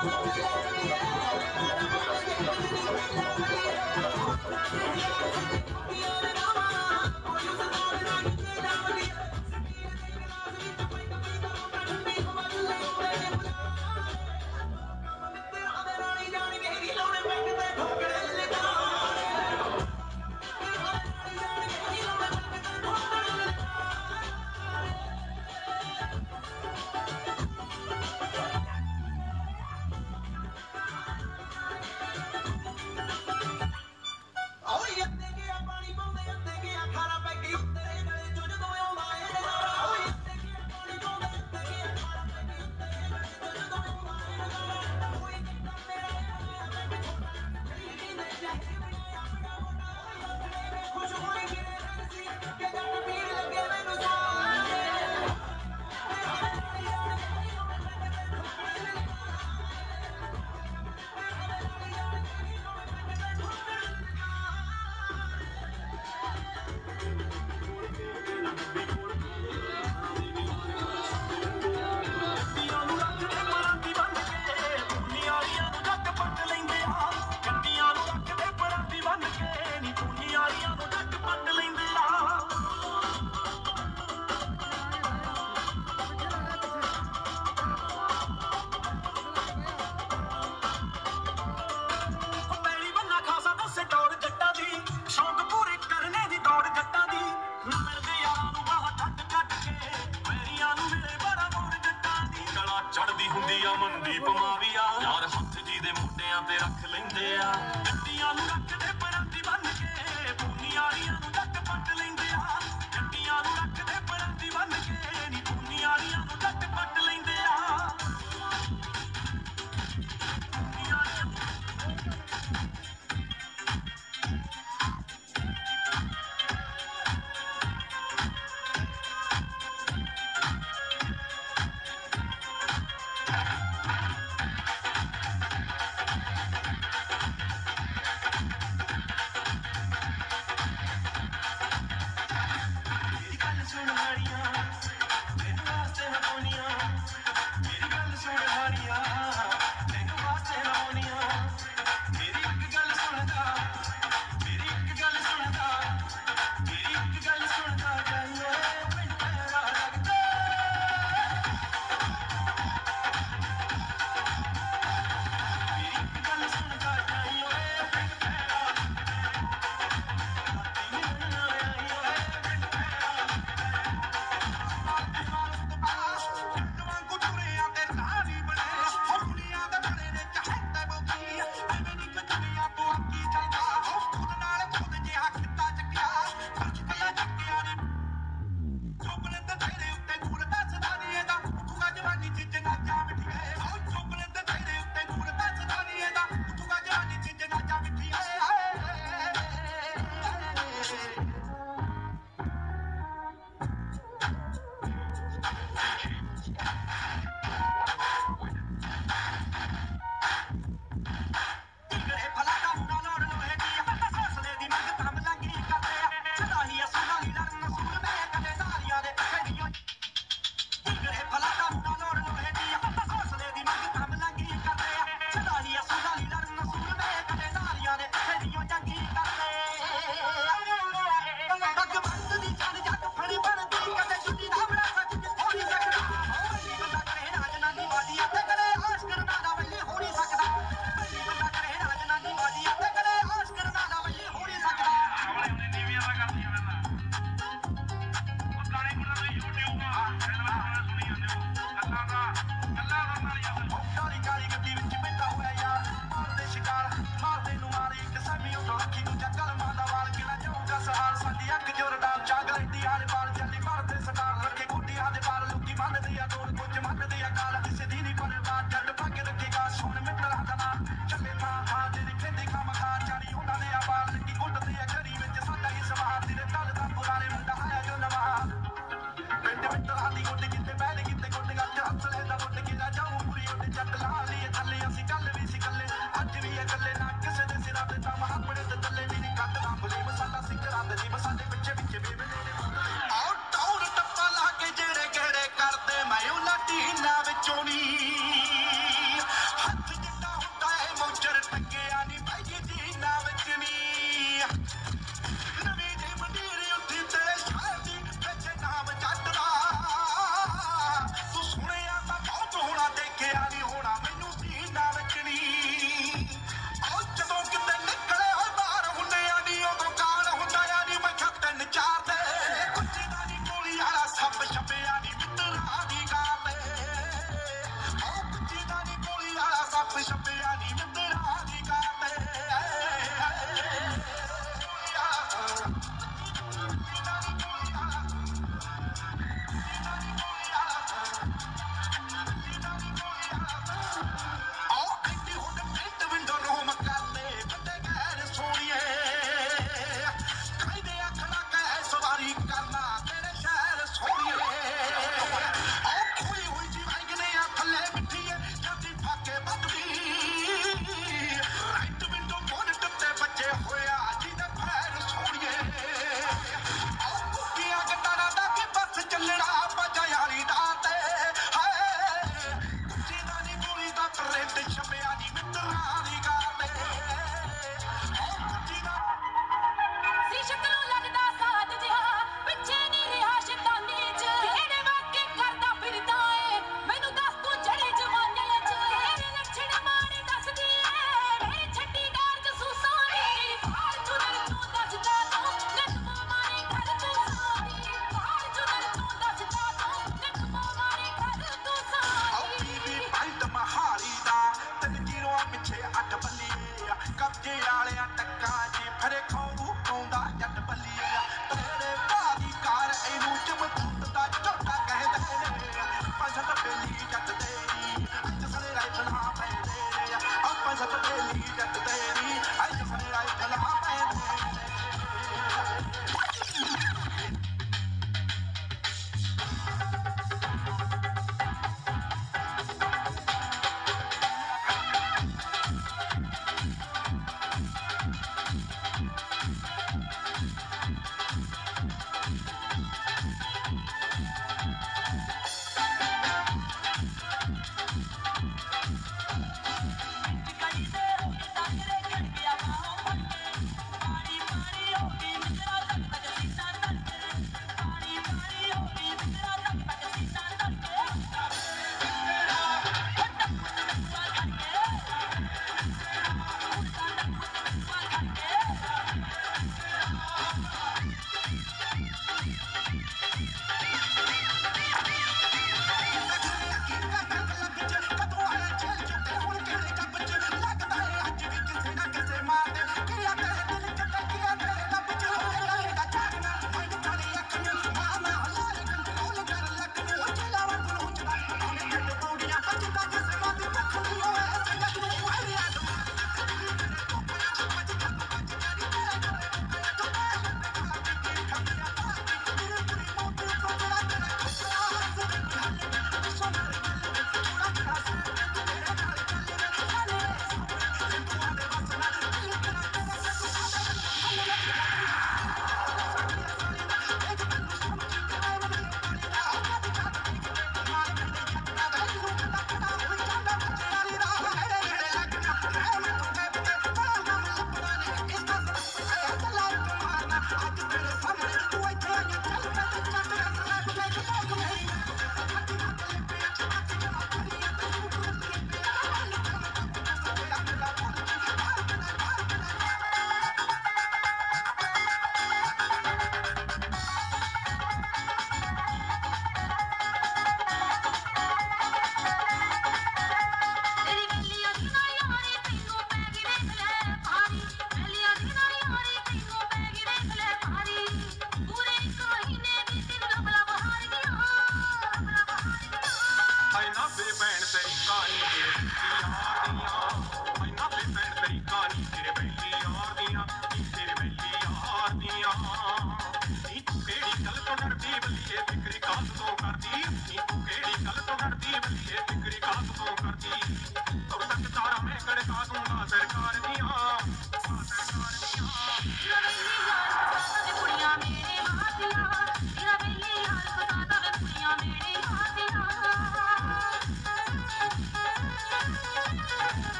ਚੜਦੀ ਹੁੰਦੀ ਆ ਮਨਦੀਪ ਮਾਵੀਆ ਯਾਰ ਹੱਥ ਜੀ ਦੇ ਮੋਢਿਆਂ ਤੇ ਰੱਖ ਲੈਂਦੇ ਆ ਗੱਡੀਆਂ ਨੂੰ ਰੱਖਦੇ ਪਰਾਂਦੀ ਬੰਨ ਕੇ ਪੂਨੀ ਵਾਲੀਆਂ ਨੂੰ ਜੱਟ ਪੱਟ ਲੈਂਦੇ ਆ ਗੱਡੀਆਂ ਨੂੰ ਰੱਖਦੇ ਪਰਾਂਦੀ ਬੰਨ ਕੇ ਨੀ ਪੂਨੀ ਵਾਲੀਆਂ ਨੂੰ ਜੱਟ ਪੱਟ ਲੈਂਦੇ ਆ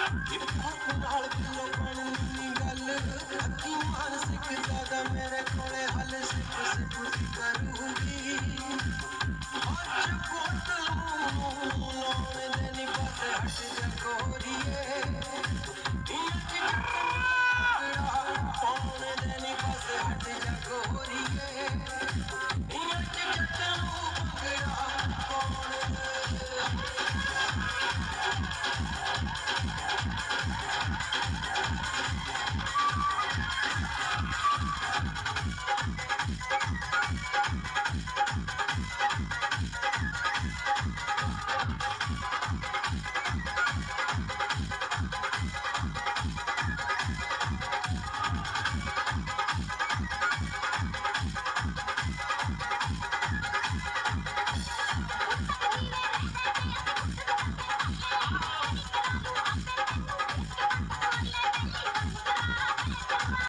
ਹਿਪ ਹੌਪ ਨਾਲ ਕਿਲੋ ਬਣਨੀ ਗੱਲ ਅੱਖੀ ਮਾਰ ਸਿੱਖ ਜਿਆਦਾ ਮੇਰੇ ਕੋਲੇ ਹੱਲ ਸਿੱਖ ਸਿੱਖ ਕਰੂੰਗੀ